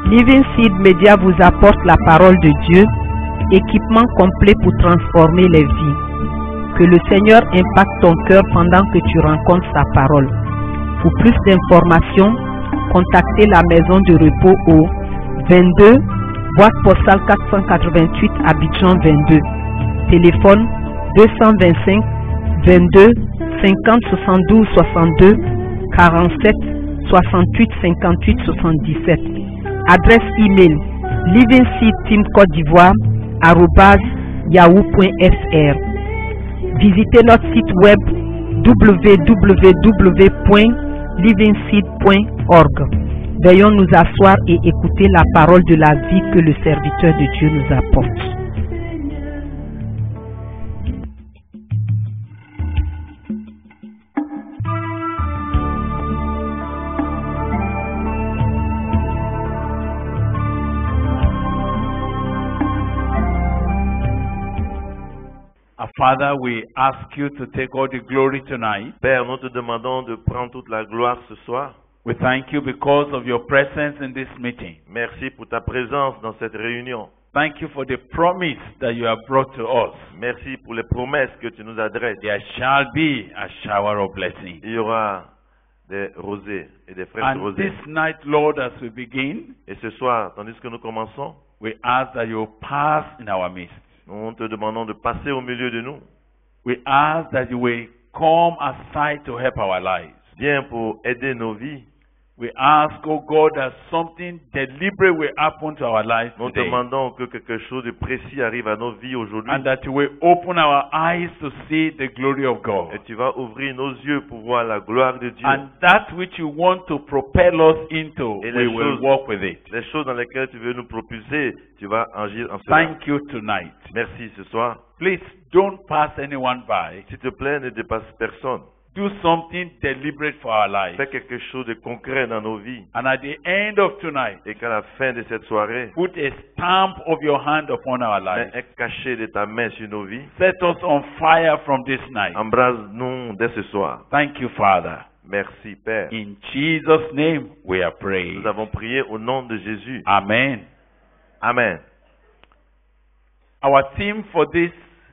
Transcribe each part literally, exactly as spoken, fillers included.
Living Seed Media vous apporte la parole de Dieu, équipement complet pour transformer les vies. Que le Seigneur impacte ton cœur pendant que tu rencontres sa parole. Pour plus d'informations, contactez la maison de repos au vingt-deux, boîte postale quatre cent quatre-vingt-huit, Abidjan vingt-deux. Téléphone deux cent vingt-cinq, vingt-deux, cinquante, soixante-douze, soixante-deux, quarante-sept, soixante-huit, cinquante-huit, soixante-dix-sept. Adresse email living seed team côte d'ivoire arobase yahoo point f r. Visitez notre site web w w w point living seed point org. Veuillons nous asseoir et écouter la parole de la vie que le serviteur de Dieu nous apporte. Father, we ask you to take all the glory tonight. Père, nous te demandons de prendre toute la gloire ce soir. We thank you because of your presence in this meeting. Merci pour ta présence dans cette réunion. Thank you for the promise that you have brought to us. Merci pour les promesses que tu nous adresses. There shall be a shower of blessing. Il y aura des rosées et des fraises And rosées. this night, Lord, as we begin, Et ce soir, tandis que nous commençons, we ask that you pass in our midst. nous te demandons de passer au milieu de nous. We ask that you will come aside to help our lives. Viens pour aider nos vies. We ask, oh God, that something deliberate will happen to our lives Nous today. demandons que quelque chose de précis arrive à nos vies aujourd'hui. And that you will open our eyes to see the glory of God. Et tu vas ouvrir nos yeux pour voir la gloire de Dieu. And that which you want to propel us into, Et we les will choses- walk with it. Les choses dans lesquelles tu veux nous propulser, tu vas agir en cela. Thank you tonight. Merci ce soir. Please don't pass anyone by. S'il te plaît, ne dépasse personne. Do something deliberate for our lives. Fais quelque chose de concret dans nos vies. And at the end of tonight, Et qu'à la fin de cette soirée, put a stamp of your hand upon our mets lives. un cachet de ta main sur nos vies. Set us on fire from this night. Embrase-nous dès ce soir. Thank you, Father. Merci, Père. In Jesus' name we are praying. Nous avons prié au nom de Jésus. Amen. Amen. Our theme for this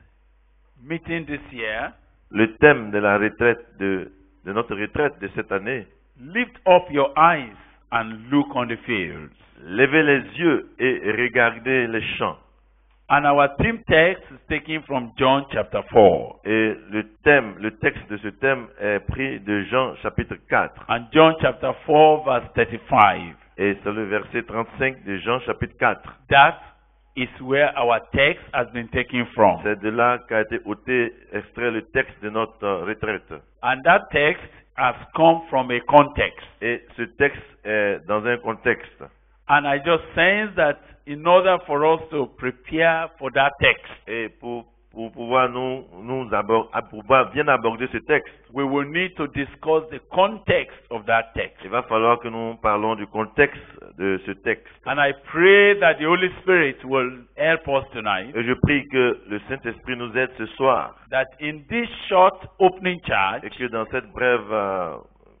meeting this year, Le thème de la retraite, de, de notre retraite de cette année, lift up your eyes and look on the fields. levez les yeux et regardez les champs. And our theme text is taken from John chapter four. Et le thème, le texte de ce thème est pris de Jean chapitre quatre. And John chapter four verse thirty-five. Et c'est le verset trente-cinq de Jean chapitre quatre. That is where our text has been taken from. C'est de là qu'a été ôté, extrait le texte de notre euh, retraite. And that text has come from a context. Et ce texte est dans un contexte. And I just sense that in order for us to prepare for that text, Et pour, pour pouvoir nous, nous abord, à pouvoir bien aborder ce texte, we will need to discuss the context of that text. il va falloir que nous parlons du contexte de ce texte. And I pray that the Holy Spirit will help us tonight, Et je prie que le Saint-Esprit nous aide ce soir. that in this short opening charge, Et que dans cette brève, euh,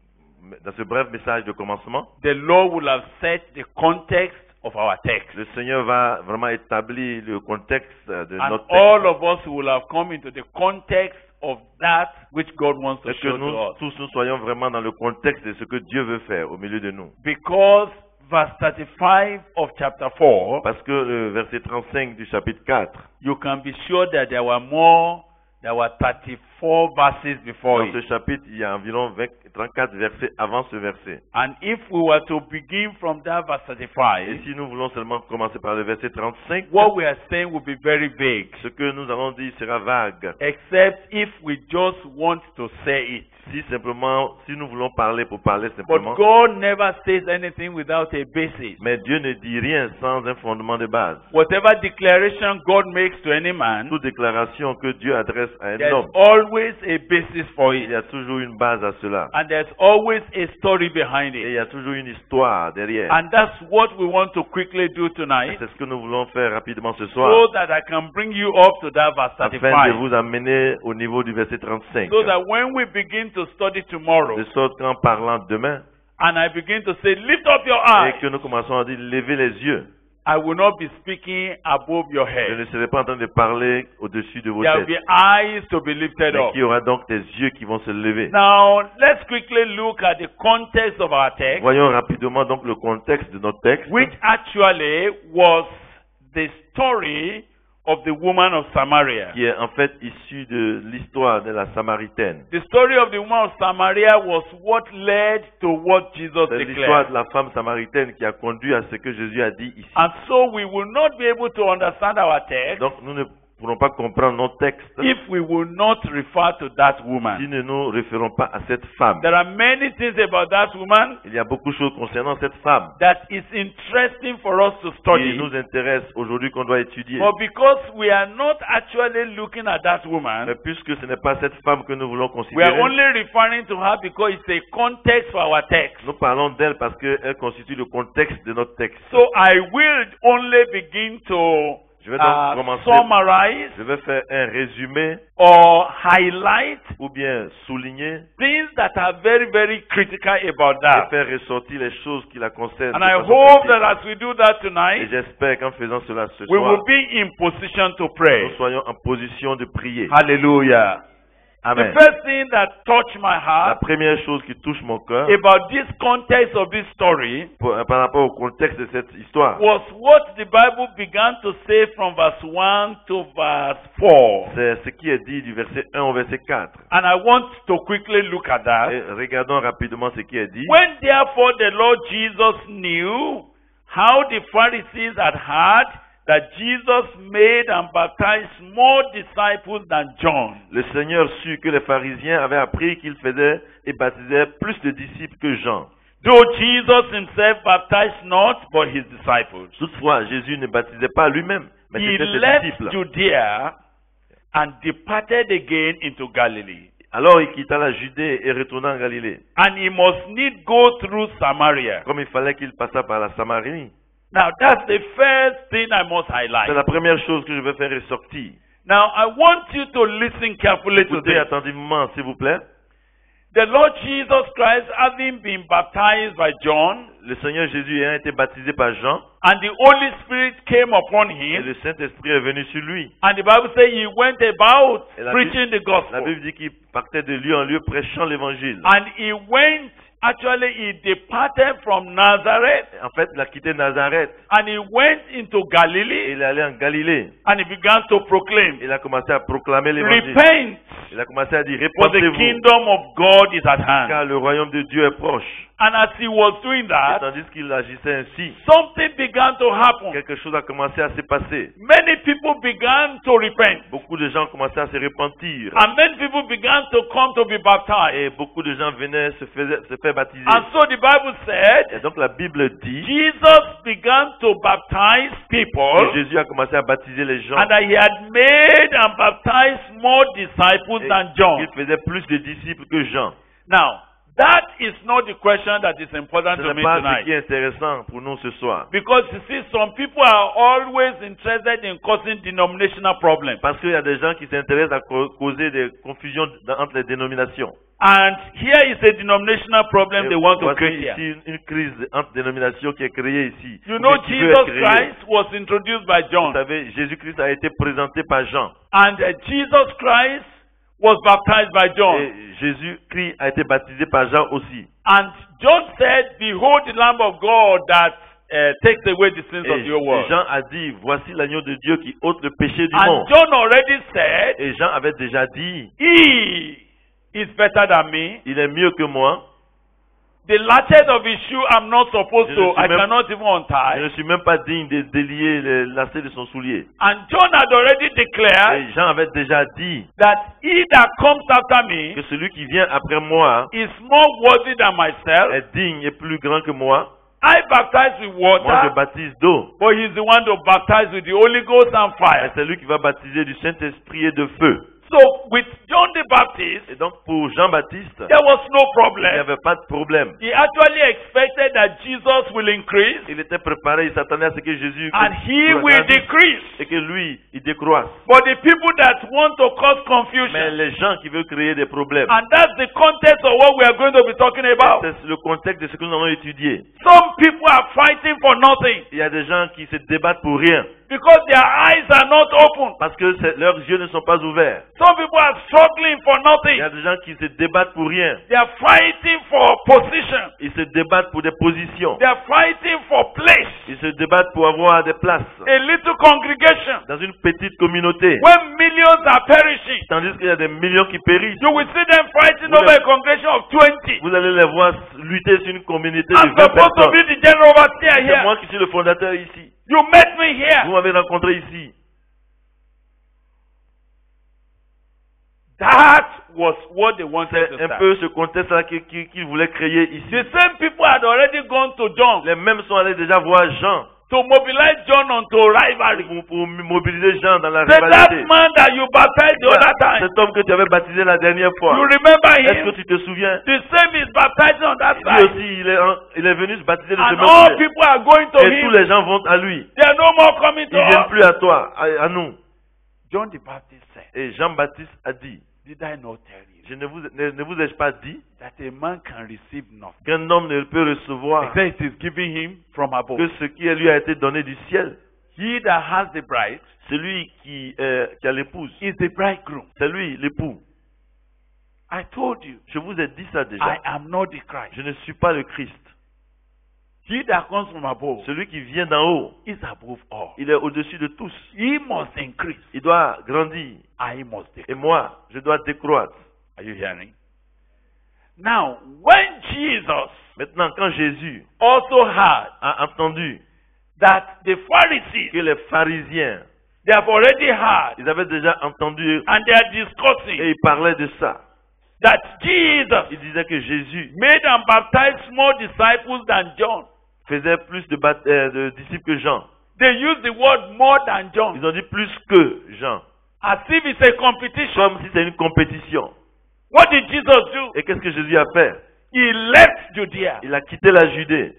dans ce bref message de commencement, the Lord will have set the context of our text. le Seigneur va vraiment établir le contexte de And notre all texte. of us will have come into the context of that which God wants to Et que show nous to us. tous nous soyons vraiment dans le contexte de ce que Dieu veut faire au milieu de nous. Because verse thirty-five of chapter four, Parce que le verset trente-cinq du chapitre quatre, you can be sure that there were more, there were thirty-four verses before dans ce it. chapitre, il y a environ vingt, trente-quatre versets avant ce verset. And if we were to begin from that verse Et thirty-five, si nous voulons seulement commencer par le verset trente-cinq, what we are saying will be very vague, ce que nous allons dire sera vague. except if we just want to say it. Si simplement, si nous voulons parler pour parler But simplement, God never says anything without a basis. mais Dieu ne dit rien sans un fondement de base. Whatever declaration God makes to any man, Toute déclaration que Dieu adresse à un there's homme, always a basis for il it. y a toujours une base à cela. And there's always a story behind Et it. il y a toujours une histoire derrière. And that's what we want to quickly do Et tonight, c'est ce que nous voulons faire rapidement ce so soir, that I can bring you up to that verse afin de thirty-five. vous amener au niveau du verset trente-cinq. So that when we begin to study tomorrow, De sorte qu'en parlant demain, and I begin to say, lift up your et eyes, que nous commençons à dire, levez les yeux. I will not be speaking above your Je head. ne serai pas en train de parler au-dessus de vos There will têtes. be eyes to be lifted Mais up. qu'il y aura donc des yeux qui vont se lever. Now, let's quickly look at the context of our text, Voyons rapidement donc le contexte de notre texte, which actually was the story of the woman of Samaria. qui est en fait issu de l'histoire de la Samaritaine. The story of the woman of Samaria was what led to what Jesus C'est l'histoire declared. de la femme samaritaine qui a conduit à ce que Jésus a dit ici. And so we will not be able to understand our text Donc nous ne pourrons pas comprendre nos textes if we will not refer to that si woman. nous ne nous référons pas à cette femme. There are many things about that woman Il y a beaucoup de choses concernant cette femme that is interesting for us to qui study. nous intéressent aujourd'hui qu'on doit étudier. But because we are not actually looking at that woman, Mais puisque ce n'est pas cette femme que nous voulons we are considérer, only referring to her because it's a context for our text. nous parlons d'elle parce qu'elle constitue le contexte de notre texte. So I will only begin to Je vais donc uh, commencer. summarize Je vais faire un résumé or highlight ou bien souligner things that are very, very critical about et that. faire ressortir les choses qui la concernent. And de I façon hope critique. that as we do that Et tonight, j'espère qu'en faisant cela ce we soir, will be in position to pray. nous soyons en position de prier. Hallelujah. Amen. The first thing that touched my La heart première chose qui touche mon cœur about this context of this story pour- par rapport au contexte de cette histoire, was what the Bible began to say from verse one to verse four. c'est ce qui est dit du verset un au verset quatre. And I want to quickly look at that. Et regardons rapidement ce qui est dit. When therefore the Lord Jesus knew how the Pharisees had heard that Jesus made and baptized more disciples than John. Le Seigneur sut que les pharisiens avaient appris qu'il faisait et baptisait plus de disciples que Jean. Though Jesus himself baptized not, but his disciples. Toutefois, Jésus ne baptisait pas lui-même, mais He c'était ses left disciples. Judea and departed again into Galilee. Alors il quitta la Judée et retourna en Galilée. And he must need go through Samaria. Comme il fallait qu'il passât par la Samarie. Now that's the first thing I must highlight. C'est la première chose que je vais faire ressortir. Now I want you to listen carefully to Écoutez this. attentivement, s'il vous plaît. The Lord Jesus Christ, having been baptized by John, Le Seigneur Jésus ayant été baptisé par Jean, and the Holy Spirit came upon et him, le Saint-Esprit est venu sur lui. and the Bible says he went about Et la preaching the La gospel. Bible dit qu'il partait de lieu en lieu prêchant l'évangile. And he went, actually he departed from Nazareth, En fait, il a quitté Nazareth and he went into et Galilee, il est allé en Galilée. and he began to proclaim, Il a commencé à proclamer l'évangile. repent, Il a commencé à dire, for the répandez-vous, kingdom of God is at hand. car le royaume de Dieu est proche. And as he was doing Et that, tandis qu'il agissait ainsi, something began to happen. quelque chose a commencé à se passer. Many people began to repent. Beaucoup de gens commençaient à se repentir. And many people began to come to be baptized. Et beaucoup de gens venaient se, faisaient- se faire baptiser. And so the Bible Et said, donc la Bible dit Jesus began to baptize que people, Jésus a commencé à baptiser les gens. and that he had made and baptized more disciples Et than John. qu'il faisait plus de disciples que Jean. Now, that is not the question that is important Ce to n'est me pas ce tonight. qui est intéressant pour nous ce soir. Because you see, some people are always interested in causing denominational problems. Parce qu'il y a des gens qui s'intéressent à co- causer des confusions dans- entre les dénominations. And here is a denominational problem Et they want to voici create here. ici une, une crise entre dénominations qui est créée ici. You ou know, qui veut Jesus être créée. Christ was introduced by Vous John. savez, Jésus-Christ a été présenté par Jean. And uh, Jesus Christ was baptized by John. Et Jésus-Christ a été baptisé par Jean aussi. And John said, behold the Lamb of God that uh, takes away the sins Et, of your et world. Jean a dit, voici l'agneau de Dieu qui ôte le péché du And monde. John already said, Et Jean avait déjà dit, he is better than me. il est mieux que moi. The latchet of his shoe I'm not supposed Je to, ne suis I même- cannot even Je ne untie. suis même pas digne de délier le lacet de son soulier. And John had already declared Et Jean avait déjà dit that he that comes after me que celui qui vient après moi is more worthy than myself. est digne et plus grand que moi. I baptize with Moi, je water, baptise d'eau. but he's the one to baptize with the Holy Ghost and Et fire. c'est lui qui va baptiser du Saint-Esprit et de feu. So with John the Baptist, Et donc pour Jean-Baptiste, there was no il n'y problem. avait pas de problème. He actually expected that Jesus will increase Il était préparé, il s'attendait à ce que Jésus and he will grandisse decrease. et que lui, il décroisse. But the people that want to cause Mais confusion, les gens qui veulent créer des problèmes, and that's the context of what we are going to be talking about. c'est le contexte de ce que nous allons étudier. Some people are fighting for nothing Il y a des gens qui se débattent pour rien because their eyes are not open. parce que c'est- leurs yeux ne sont pas ouverts. Some people are struggling for Il y nothing. a des gens qui se débattent pour rien. They are fighting for position. Ils se débattent pour des positions. They are fighting for place. Ils se débattent pour avoir des places A little congregation. dans une petite communauté. When millions are perishing, Tandis qu'il y a des millions qui périssent. you will see them fighting Vous over les- a congregation of twenty. Vous allez les voir lutter sur une communauté I'm de vingt supposed to personnes. be the general overseer C'est here. moi qui suis le fondateur ici. You met me Vous here. m'avez rencontré ici. That was what they wanted to C'est un start. peu ce contexte-là qu'ils qu'ils- qu'ils voulaient créer ici. The same people had already gone to John Les mêmes sont allés déjà voir Jean to mobilize John onto rivalry. pour, pour mobiliser Jean dans la Say that rivalité. man that you baptized the other time. Cet homme que tu avais baptisé la dernière fois. You remember Est-ce que him? tu te souviens? The same is baptizing on that Lui side. aussi, il est, en- il est venu se baptiser de ce And même all côté. people are going to Et tous him. les gens vont à lui. They are no more coming Ils to ne viennent us. plus à toi, à, à nous. John the Baptist said, Et Jean-Baptiste a dit, did I not tell you je ne vous, ne, ne vous ai-je pas dit that a man can receive nothing qu'un homme ne peut recevoir except it is given him from above? que ce qui lui a été donné du ciel? He that has the bride Celui qui, euh, qui a l'épouse, is the bridegroom. c'est lui l'époux. I told you, Je vous ai dit ça déjà. I am not the Christ. Je ne suis pas le Christ. He that comes from above Celui qui vient d'en haut, is above all. il est au-dessus de tous. He must increase. Il doit grandir. I must decrease. Et moi, je dois décroître. Are you hearing? Now, when Jesus Maintenant, quand Jésus also heard a entendu that the Pharisees, que les pharisiens, they have already heard ils avaient déjà entendu and they are et discussing ils parlaient de ça. that Jesus Ils disaient que Jésus made and baptized more disciples than John. faisait plus de, bat- euh, de disciples que Jean. They use the word more than John Ils ont dit plus que Jean. as if it's a competition. Comme si c'était une compétition. What did Jesus do? Et qu'est-ce que Jésus a fait? He left Judea. Il a quitté la Judée.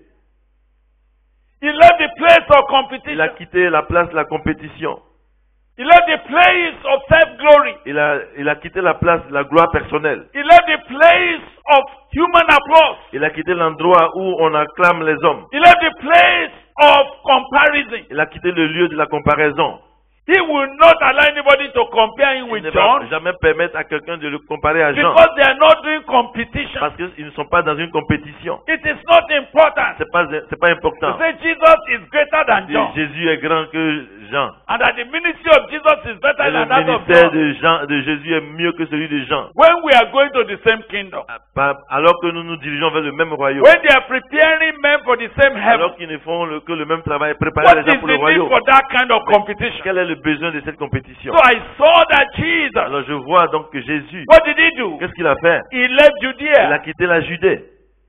He left the place of Il competition. a quitté la place de la compétition. He left the place of self-glory. Il a, il a quitté la place de la gloire personnelle. He left the place of human applause. Il a quitté l'endroit où on acclame les hommes. He left the place of comparison. Il a quitté le lieu de la comparaison. He will not allow anybody to compare him Il with ne John va jamais permettre à quelqu'un de le comparer à Jean. because they are not doing competition. Parce qu'ils ne sont pas dans une compétition. It is not important. C'est pas, c'est pas To important. say Jesus is greater than Dire John Jésus est grand que Jean. and that the ministry of Jesus is better Et le than that of ministère John. de, Jean, de Jésus est mieux que celui de Jean. When we are going to the same kingdom, Pas- Alors que nous nous dirigeons vers le même royaume. when they are preparing men for the same heaven, Alors qu'ils ne font le- que le même travail, préparer what les is gens the pour le need royaume. for that kind of competition? Quel est le besoin de cette compétition? So I saw that Jesus, Alors je vois donc que Jésus, what did he do? qu'est-ce qu'il a fait? He left Il a Judea. quitté la Judée.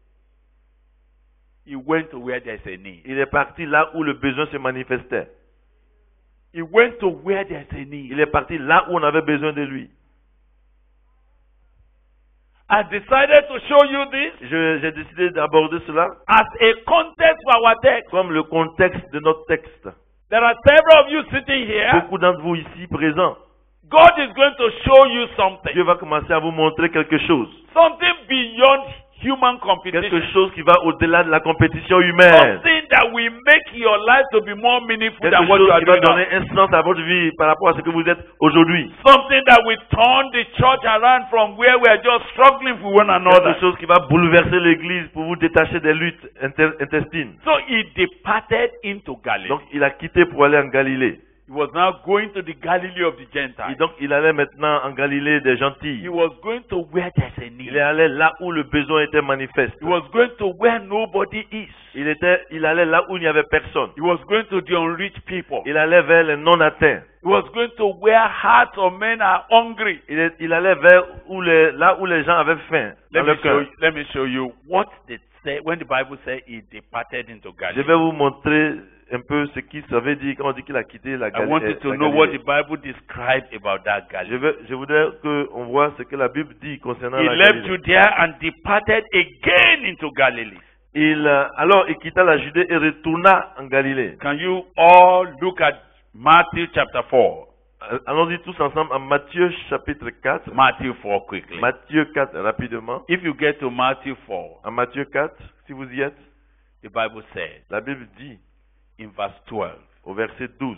He went to where there's a need. Il est parti là où le besoin se manifestait. He went to where there's a need. Il est parti là où on avait besoin de lui. I decided to show you this Je- J'ai décidé d'aborder cela as a context for our text. comme le contexte de notre texte. There are several of you sitting here. Beaucoup d'entre vous ici présents, God is going to show you something. Dieu va commencer à vous montrer quelque chose. Something beyond human competition. Quelque chose qui va au-delà de la compétition humaine. Something that will make your life to be more meaningful Quelque than what you chose are qui va doing now. donner un sens à votre vie par rapport à ce que vous êtes aujourd'hui. Something that will turn the church around from where we are just struggling with one another. Quelque chose qui va bouleverser l'église pour vous détacher des luttes inter- intestines. So he departed into Galilee. Donc il a quitté pour aller en Galilée. He was now going to the Galilee of the Et Gentiles. donc il allait maintenant en Galilée des He gentils. was going to where there's a Il need. est allé là où le besoin était manifeste. He was going to where nobody is. Il, était, il allait là où il n'y avait personne. He was going to the unreached people. Il allait vers les non-atteints. He was going to where hearts of men are hungry. Il, est- il allait vers où les, là où les gens avaient faim dans Let me leur show cœur. you, let me show you what they say when the Bible says he departed into Je Galilee. vais vous montrer un peu ce qu'il savait dire quand on dit qu'il a quitté la, I Gali- want you euh, to la know what the Galilée. Bible describes about that Je, Galilee. veux, je voudrais qu'on voit ce que la Bible dit concernant He la left Galilée. Judea and departed again into Galilee. Il, euh, alors il quitta la Judée et retourna en Galilée. Can you all look at Matthew chapter four? Euh, Allons-y tous ensemble en Matthieu chapitre quatre. Matthew four quickly. Matthieu quatre, rapidement. If you get to Matthew four, En Matthieu quatre, si vous y êtes, the Bible says la Bible dit in verse twelve, au verset douze.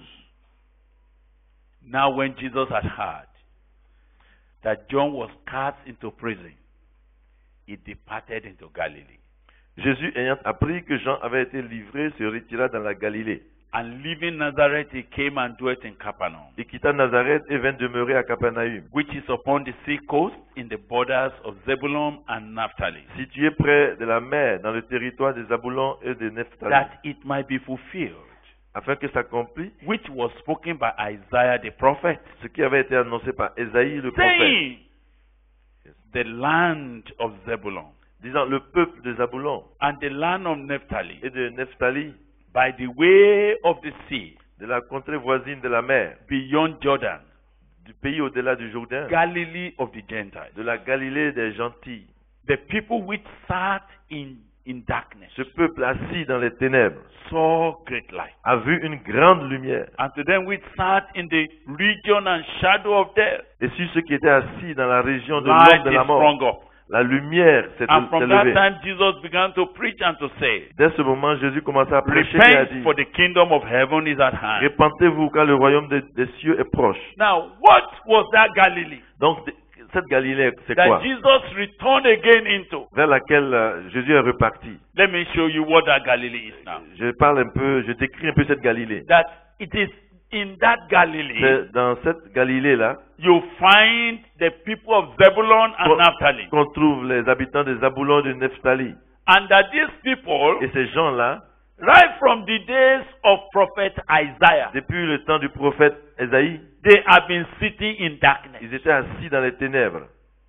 now when Jesus had heard that John was cast into prison, he departed into Galilee. Jésus, ayant appris que Jean avait été livré, se retira dans la Galilée. And leaving Nazareth, he came and dwelt in Capernaum, Il quitta Nazareth et vint demeurer à Capernaum, which is upon the sea coast in the borders of Zebulun and Naphtali, situé près de la mer, dans le territoire des Zabulon et de Nephtali, that it might be fulfilled, afin que s'accomplisse which was spoken by Isaiah the prophet, ce qui avait été annoncé par Ésaïe le prophète, saying, the land of Zebulun disant le peuple de Zabulon and the land of Naphtali, et de Nephtali, by the way of the sea, de la contrée voisine de la mer, beyond Jordan, du pays au-delà du Jourdain, Galilee of the Gentiles, de la Galilée des gentils. the people which sat in, in darkness Ce peuple assis dans les ténèbres saw great light. a vu une grande lumière. And to them which sat in the region and shadow of death, Et sur ceux qui étaient assis dans la région de light l'ombre de is la mort, sprung up. la lumière s'est And from that élevée. time, Jesus began to preach and to say, Dès ce moment, Jésus commença à prêcher et à repent, dire, for the kingdom of heaven is at hand. répentez-vous car le royaume des, des cieux est proche. Now, what was that Galilee Donc, cette Galilée, c'est quoi? that Jesus returned again into? Vers laquelle euh, Jésus est reparti. Let me show you what that Galilee is now. Je parle un peu, je décris un peu cette Galilée. That it is in that Galilee C'est dans cette Galilée-là you find the people of Zebulun and qu'on Naphtali. qu'on trouve les habitants de Zabulon et de Nephtali. And that these people, Et ces gens-là, right from the days of prophet Isaiah, depuis le temps du prophète Ésaïe, they have been sitting in darkness. ils étaient assis dans les ténèbres.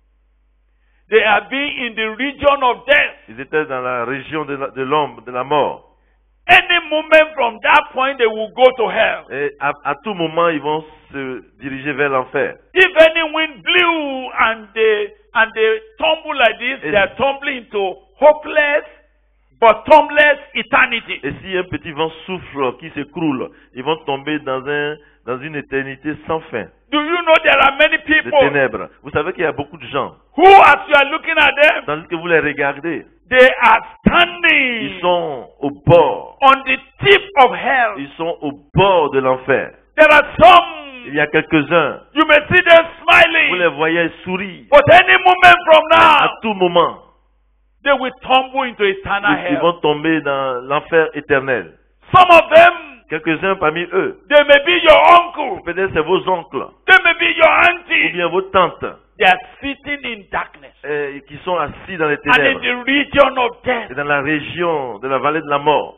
They have been in the region of death. Ils étaient dans la région de la- de l'ombre, de la mort. Any moment from that point, they will go to hell. Et à, à tout moment, ils vont se diriger vers l'enfer. If any wind blew and they and they tumble like this, Et- they are tumbling into hopeless, bottomless eternity. Et si un petit vent souffle, qui s'écroule, ils vont tomber dans, un, dans une éternité sans fin, Do you know there are many de people ténèbres. Vous savez qu'il y a beaucoup de gens, who, as you are looking at them, tandis que vous les regardez, they are ils standing sont au bord, on the tip of hell. ils sont au bord de l'enfer. There are some, Il y a quelques-uns, you may see them vous les smiling, voyez sourire, but any moment from à now, tout moment, they will tumble into eternal ils, ils vont hell. tomber dans l'enfer éternel. Some of them, Quelques-uns parmi eux, they may be your uncle, peut-être c'est vos oncles, they may be your ou auntie. bien vos tantes, They are sitting in darkness euh, qui sont assis dans les and in ténèbres, the region of death. et dans la région de la vallée de la mort.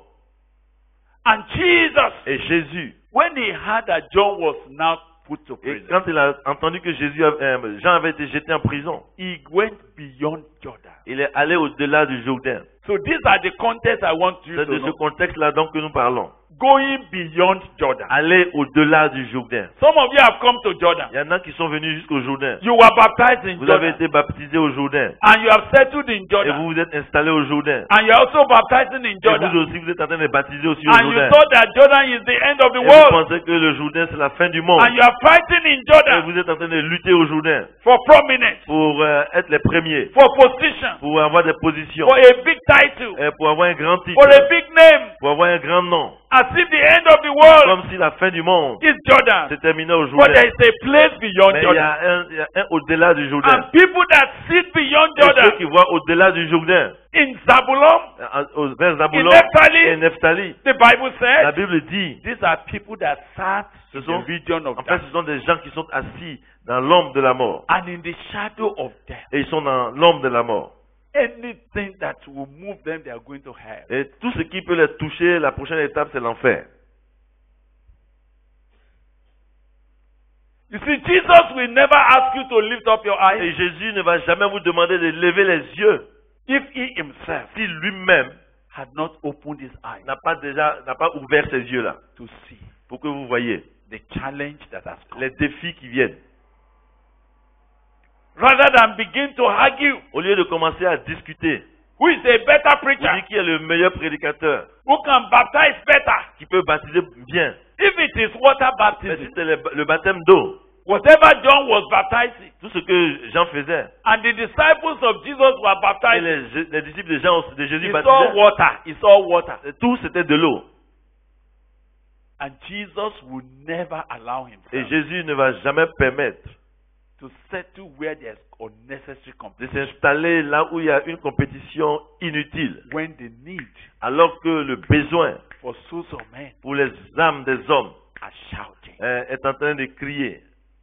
And Jesus, Et Jésus, when he heard that John was now put to et prison, quand il a entendu que Jésus, avait- euh, Jean avait été jeté en prison, he went beyond Jordan. il est allé au-delà du Jourdain. So these are the contexts I want you C'est to de ce know. contexte-là donc que nous parlons. Going beyond Jordan. Aller au-delà du Jourdain. Some of you have come to Jordan. Il y en a qui sont venus jusqu'au Jourdain. You were baptized in Vous avez Jordan. été baptisés au Jourdain. And you have settled in Et Jordan. vous vous êtes installés au Jourdain. And you are also baptized in Et vous Jordan. aussi, vous êtes en train de baptiser aussi au And you Jourdain. thought that Jordan is the end of the Et vous world. pensez que le Jourdain, c'est la fin du monde. And you are fighting in Et Jordan vous êtes en train de lutter au Jourdain for prominence, pour euh, être les premiers, for position, pour avoir des positions, for a big title, et pour avoir un grand titre, for a big name. pour avoir un grand nom. As if the end of the world Comme si la fin du monde is Jordan. s'est terminée au But Jourdain. there is a place beyond Mais il y Jordan. a un, il y a un au-delà du Jourdain. And people that sit beyond Et ceux Jordan qui voient au-delà du Jourdain, in Zabulon, euh, au- vers Zabulon In Nephtali, et Nephtali, the Bible la says, Bible dit, these are people that sat ce in sont, the region of en fait, death ce sont des gens qui sont assis dans l'ombre de la mort. and in the shadow of death. Et ils sont dans l'ombre de la mort. Anything that will move them, they are going to hell. Et tout ce qui peut les toucher, la prochaine étape, c'est l'enfer. You see, Jesus will never ask you to lift up your Et eyes Jésus ne va jamais vous demander de lever les yeux if he himself si lui-même had not opened his eyes n'a pas déjà, n'a pas ouvert ses yeux là, to see pour que vous voyez the challenge that has come. les défis qui viennent. Rather than begin to argue, Au lieu de commencer à discuter, who is a better vous preacher, dites qui est le meilleur prédicateur, who can baptize better, qui peut baptiser bien. if it is water Mais baptism, si c'est le, le baptême d'eau, whatever John was baptizing, tout ce que Jean faisait, and the disciples of Jesus were et baptizing, les, les disciples de, Jean, de Jésus it's all baptisaient, water, it's all water. tout c'était de l'eau. And Jesus would never allow Et himself Jésus ne va jamais permettre to settle where there's unnecessary de competition s'installer là où il y a une compétition inutile, when the need alors que le besoin for souls of men pour les âmes des hommes are shouting. euh, est en train de crier.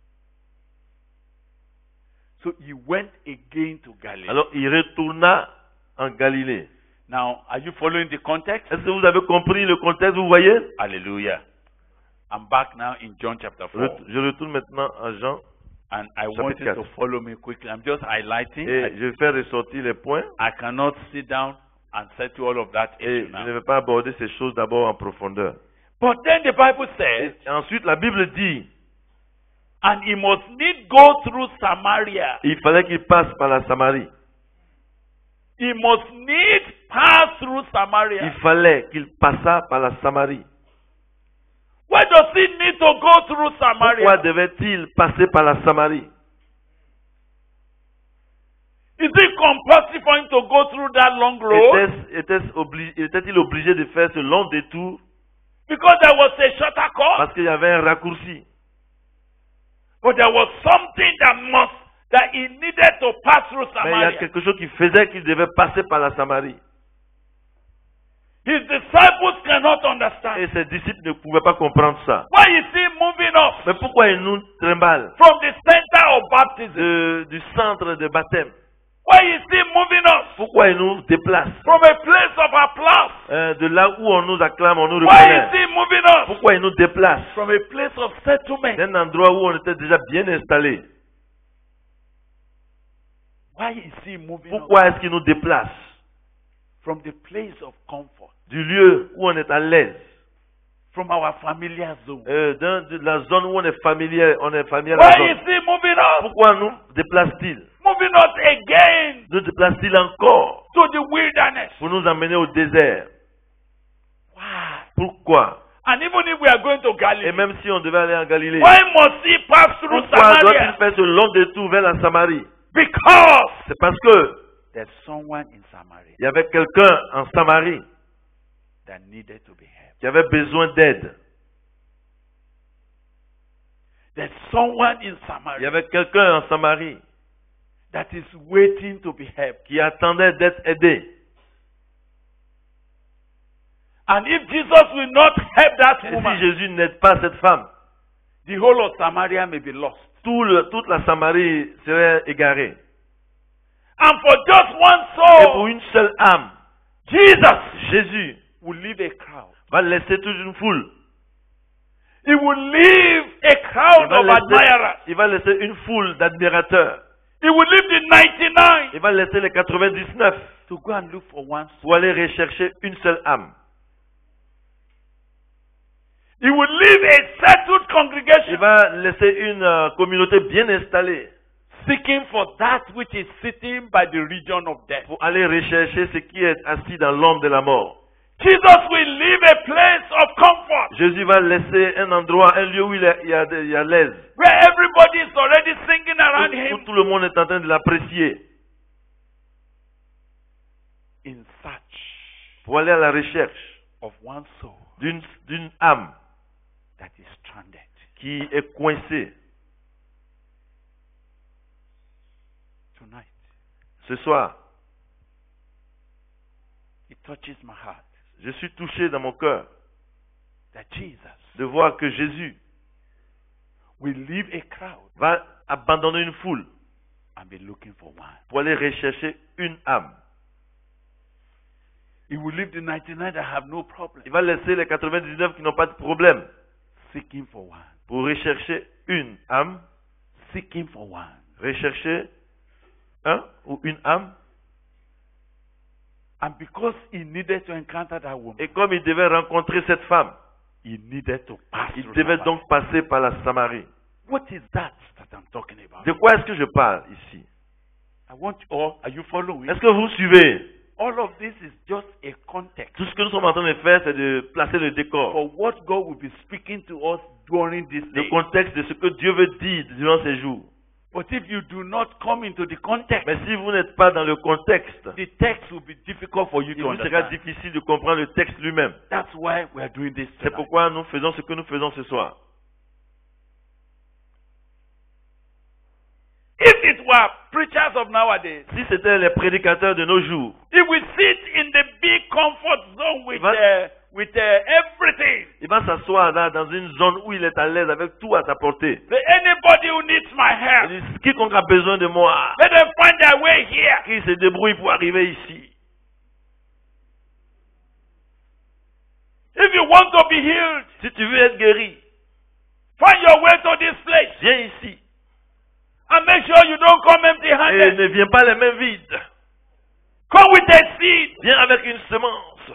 So he went again to Galilee. Alors il retourna en Galilée. Now, are you following the context? Est-ce que vous avez compris le contexte, vous voyez? Hallelujah. I'm back now in John chapter four. Ret- Je retourne maintenant à Jean And I Chapitre want you to quatre. follow me quickly. I'm just highlighting. et I, je vais faire ressortir les points I cannot sit down and settle all of that et issue je ne now. vais pas aborder ces choses d'abord en profondeur. But then the Bible says, Et ensuite, la Bible dit, and he must need go through Samaria. il fallait qu'il passe par la Samarie. He must need pass through Il Samaria. fallait qu'il passât par la Samarie. Why does he need to go through Pourquoi Samaria? devait-il passer par la Samarie? Is it compulsory for him to go through that long road? Était-ce- était-ce obli- Était-il obligé de faire ce long détour Because there was a shorter course, parce qu'il y avait un raccourci? but there was something that must that he needed to pass through Mais il y a Samaria. quelque chose qui faisait qu'il devait passer par la Samarie. His disciples cannot understand. Et ses disciples ne pouvaient pas comprendre ça. Why is he moving us Mais pourquoi il nous trimballe from the center of baptism? de- du centre de baptême? Why is he moving us Pourquoi il nous déplace from a place of applause? Euh, de là où on nous acclame, on nous Why is reconnaît? he moving us Pourquoi il nous déplace from a place of settlement? d'un endroit où on était déjà bien installé? Why is he moving us Pourquoi est-ce qu'il nous déplace from the place of comfort, du lieu où on est à l'aise, from our familiar zone? euh, d'un- de la zone où on est familier, on est familier à la Why is zone? he moving us? Pourquoi nous déplace-t-il? Moving us again Nous déplace-t-il encore to the wilderness. pour nous emmener au désert? Why? Pourquoi? And even if we are going to Et Galilee, même si on devait aller en Galilée, why must he pass through pourquoi doit-il Samaria? faire ce long détour vers la Samarie? Because C'est parce que there's someone in Samaria il y avait quelqu'un en Samarie that needed to be helped. qui avait besoin d'aide. There's someone in Il y Samaria avait quelqu'un en Samarie that is waiting to be helped. qui attendait d'être aidé. And if Jesus will not help that Et si woman, Jésus n'aide pas cette femme, the whole of Samaria may be lost. tout le- toute la Samarie serait égarée. And for just one Et pour soul, une seule âme, Jesus Jésus will leave a crowd. va laisser toute une foule. He will leave a Il crowd va of laisser, admirers. il va laisser une foule d'admirateurs. He will leave the ninety-nine Il va laisser les quatre-vingt-dix-neuf to go and look for one soul. pour aller rechercher une seule âme. He will leave a settled Il congregation va laisser une euh, communauté bien installée seeking for that which is sitting by the region of death. pour aller rechercher ce qui est assis dans l'ombre de la mort. Jesus will leave a place of comfort Jésus va laisser un endroit, un lieu où il y a, il y a, il y a l'aise, where everybody is already singing around où, où him tout le monde est en train de l'apprécier, in search pour aller à la recherche of one soul d'une d'une âme that is stranded. qui est coincée. Tonight, Ce soir, it touches my heart je suis touché dans mon cœur that Jesus de voir que Jésus will leave a crowd va abandonner une foule and be looking for one. pour aller rechercher une âme. He will leave the ninety-nine that have no problem, Il va laisser les quatre-vingt-dix-neuf qui n'ont pas de problème seeking for one, pour rechercher une âme, seeking for one. rechercher un ou une âme And because he needed to encounter that woman, Et comme il devait rencontrer cette femme, he needed to pass il through devait Samaria. donc passer par la Samarie. What is that that I'm talking about? De quoi est-ce que je parle ici? I want you all, are you following? Est-ce que vous suivez? All of this is just a context Tout ce que nous sommes en train de faire, c'est de placer le décor. for what God will be speaking to us during this Le day. contexte de ce que Dieu veut dire durant ces jours. But if you do not come into the context, Mais si vous n'êtes pas dans le contexte, the text will be difficult for you il to vous sera understand. difficile de comprendre le texte lui-même. That's why we are doing this C'est tonight. pourquoi nous faisons ce que nous faisons ce soir. If it were preachers of nowadays, Si c'était les prédicateurs de nos jours, they will sit in the big comfort zone with Va- uh, with uh, everything. il va s'asseoir là dans une zone où il est à l'aise avec tout à sa portée. Say, anybody who needs my help, Il dit, quiconque a besoin de moi, let them find their way here. qu'il se débrouille pour arriver ici. If you want to be healed, Si tu veux être guéri, find your way to this place. viens ici. And make sure you don't come Et empty-handed. ne viens pas les mains vides. Come with a seed. Viens avec une semence.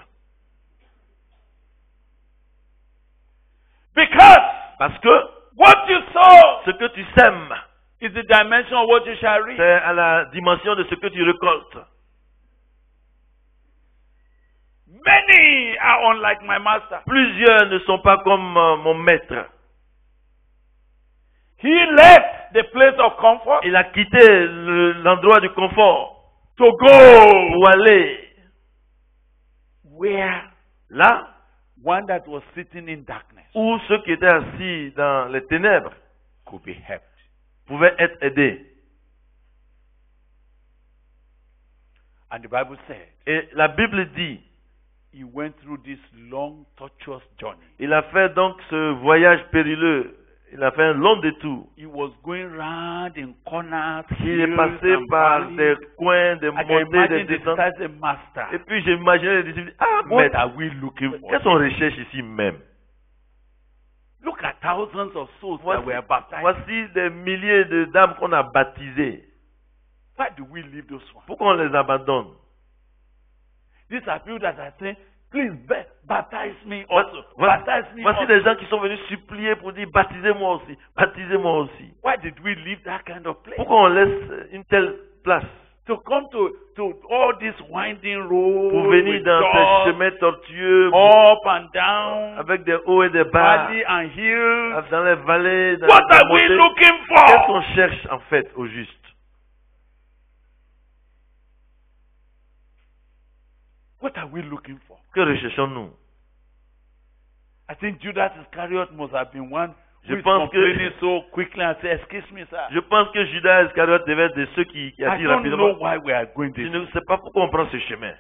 Because Parce que what you sow ce que tu sèmes, is the dimension of what you shall reap. c'est à la dimension de ce que tu récoltes. Many are unlike my master. Plusieurs ne sont pas comme euh, mon maître. He left the place of comfort Il a quitté le- l'endroit du confort to go pour aller where là one that was sitting in darkness où ceux qui étaient assis dans les ténèbres could be helped. pouvaient être aidés. And the Bible said Et la Bible dit, he went through this long, tortuous journey. il a fait donc ce voyage périlleux. Il a fait un long détour. He was going round in corners, Il est hills passé and par valleys. des coins, des I can montées, des imagine the descentes. disciples say, Master, Et puis j'ai imaginé les disciples, ah, what maître, are we looking for? qu'est-ce qu'on recherche ici même? Look at thousands of souls Voici, that were baptized. voici des milliers de dames qu'on a baptisées. Why do we leave those ones? Pourquoi on les abandonne? These are people that are saying, please ba- baptize me Voici, also. voici- Baptize me voici also. des gens qui sont venus supplier pour dire baptisez-moi aussi, baptisez-moi aussi. Why did we leave that kind of place? Pourquoi on laisse une telle place To come to, to all these winding roads, pour venir with dans dogs, ces chemins tortueux up and down, avec des hauts et des bas, valley and hills. dans les vallées, dans What les are we montées? looking Qu'est-ce for? qu'on cherche en fait au juste? What are we looking for? Que recherchons-nous? I think Judas Iscariot must have been one Je who is pense que- complaining so quickly and say, excuse me, sir. Je pense que Judas Iscariote devait être de ceux qui, qui I attirent don't know rapidement. why we are going Je this. ne sais pas pourquoi on prend ce chemin.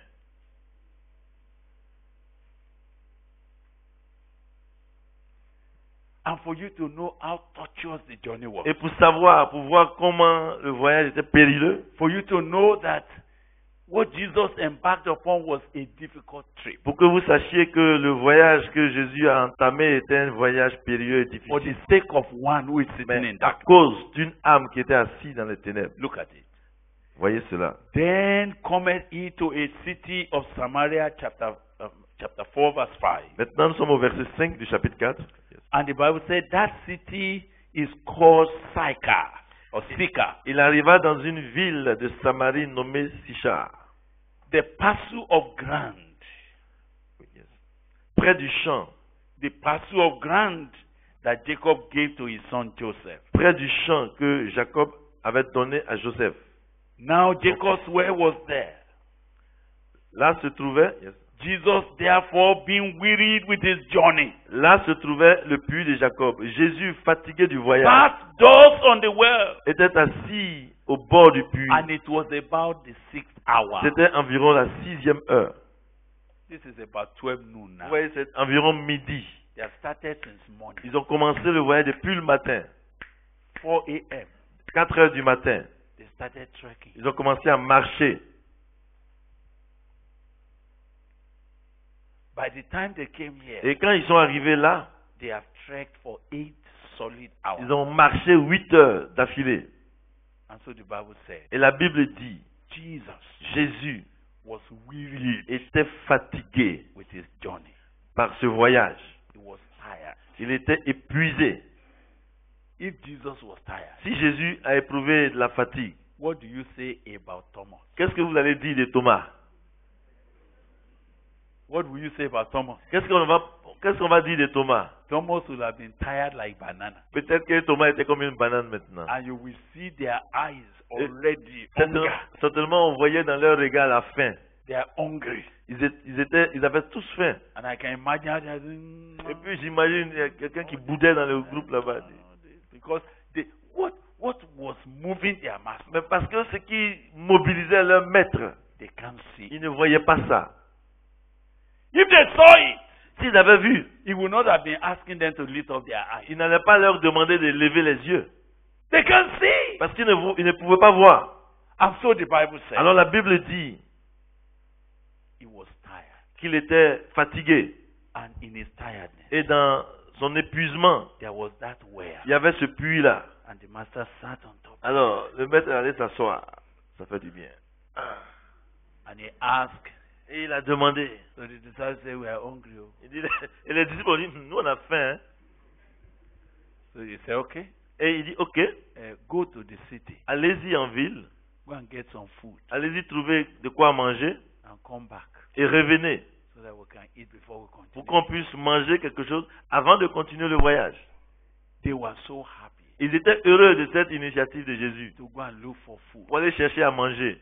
And for you to know how tortuous the journey was. Et pour savoir, pour voir comment le voyage était périlleux, For you to know that what Jesus embarked upon was a difficult trip. pour que vous sachiez que le voyage que Jésus a entamé était un voyage périlleux et For the difficile. sake of one who is sitting Mais in à darkness. cause d'une âme qui était assise dans les ténèbres. Look at it. Voyez cela. Then cometh he to a city of Samaria, chapter um, chapter four, verse five. Maintenant, nous sommes au verset cinq du chapitre quatre. And the Bible said that city is called Sychar or Sychar, Il arriva dans une ville de Samarie nommée Sichar, the parcel of ground, près du champ, the parcel of ground that Jacob gave to his son Joseph. près du champ que Jacob avait donné à Joseph. Now Jacob's well was there. Là se trouvait, Jesus, therefore, being wearied with his journey, là se trouvait le puits de Jacob. Jésus, fatigué du voyage, sat thus on the well, était assis au bord du puits. and it was about the sixth hour. C'était environ la sixième heure. This is about twelve noon now. Vous voyez, c'est environ midi. They have started since morning, Ils ont commencé le voyage depuis le matin, four a.m. quatre heures du matin. They started trekking. Ils ont commencé à marcher. By the time they came here, Et quand ils sont arrivés là, they have trekked for eight solid hours. ils ont marché huit heures d'affilée. And so the Bible said, Et la Bible dit, Jesus Jésus was wearied était fatigué with his journey. par ce voyage. He was tired. Il était épuisé. If Jesus was tired, Si Jésus a éprouvé de la fatigue, what do you say about Thomas? qu'est-ce que vous allez dire de Thomas? What will you say about Thomas? Qu'est-ce qu'on va, qu'est-ce qu'on va dire de Thomas? Thomas would have been tired like banana. Peut-être que Thomas était comme une banane maintenant. And you will see their eyes Et already certainement, hunger. certainement, on voyait dans leur regard la faim. They are hungry. Ils, étaient, ils, étaient, ils avaient tous faim. And I can imagine how they are doing, Et puis j'imagine il y a quelqu'un qui boudait dans le groupe là-bas. because they, what, what was moving their master? Mais parce que ce qui mobilisait leur maître, They can't see. ils ne voyaient pas ça. If they saw it, S'ils avaient vu, he would not have been asking them to lift up their eyes. ils n'allaient pas leur demander de lever les yeux. They can't see. Parce qu'ils ne, vo- ils ne pouvaient pas voir. And so the Bible says Alors la Bible dit he was tired. qu'il était fatigué. And in his tiredness, Et dans son épuisement, there was that well. il y avait ce puits-là. And the master sat on top. Alors le maître allait s'asseoir. Ça fait du bien. And he asked. Et il a demandé. So the disciples said, we are hungry. oh." Il dit, et les disciples ont dit, nous on a faim. Hein. So he said, okay, Et il dit, ok, uh, go to the city. allez-y en ville. Go and get some food. Allez-y trouver de quoi manger. And come back. Et revenez. So that we can eat before we Pour continue. qu'on puisse manger quelque chose avant de continuer le voyage. They were so happy Ils étaient heureux de cette initiative de Jésus. to go and look for food. Pour aller chercher à manger.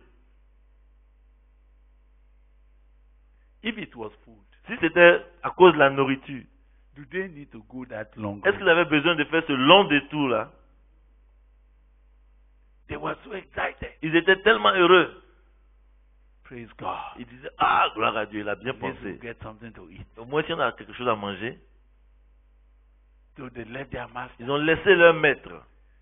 If it was food, Si c'était à cause de la nourriture, do they need to go that long? est-ce qu'ils avaient besoin de faire ce long détour-là? They were so excited. Ils étaient tellement heureux. Praise God. Ils disaient, ah, gloire à Dieu, il a bien At least pensé. we'll get something to eat. Au moins, si on a quelque chose à manger. So they left their master. Ils ont laissé leur maître.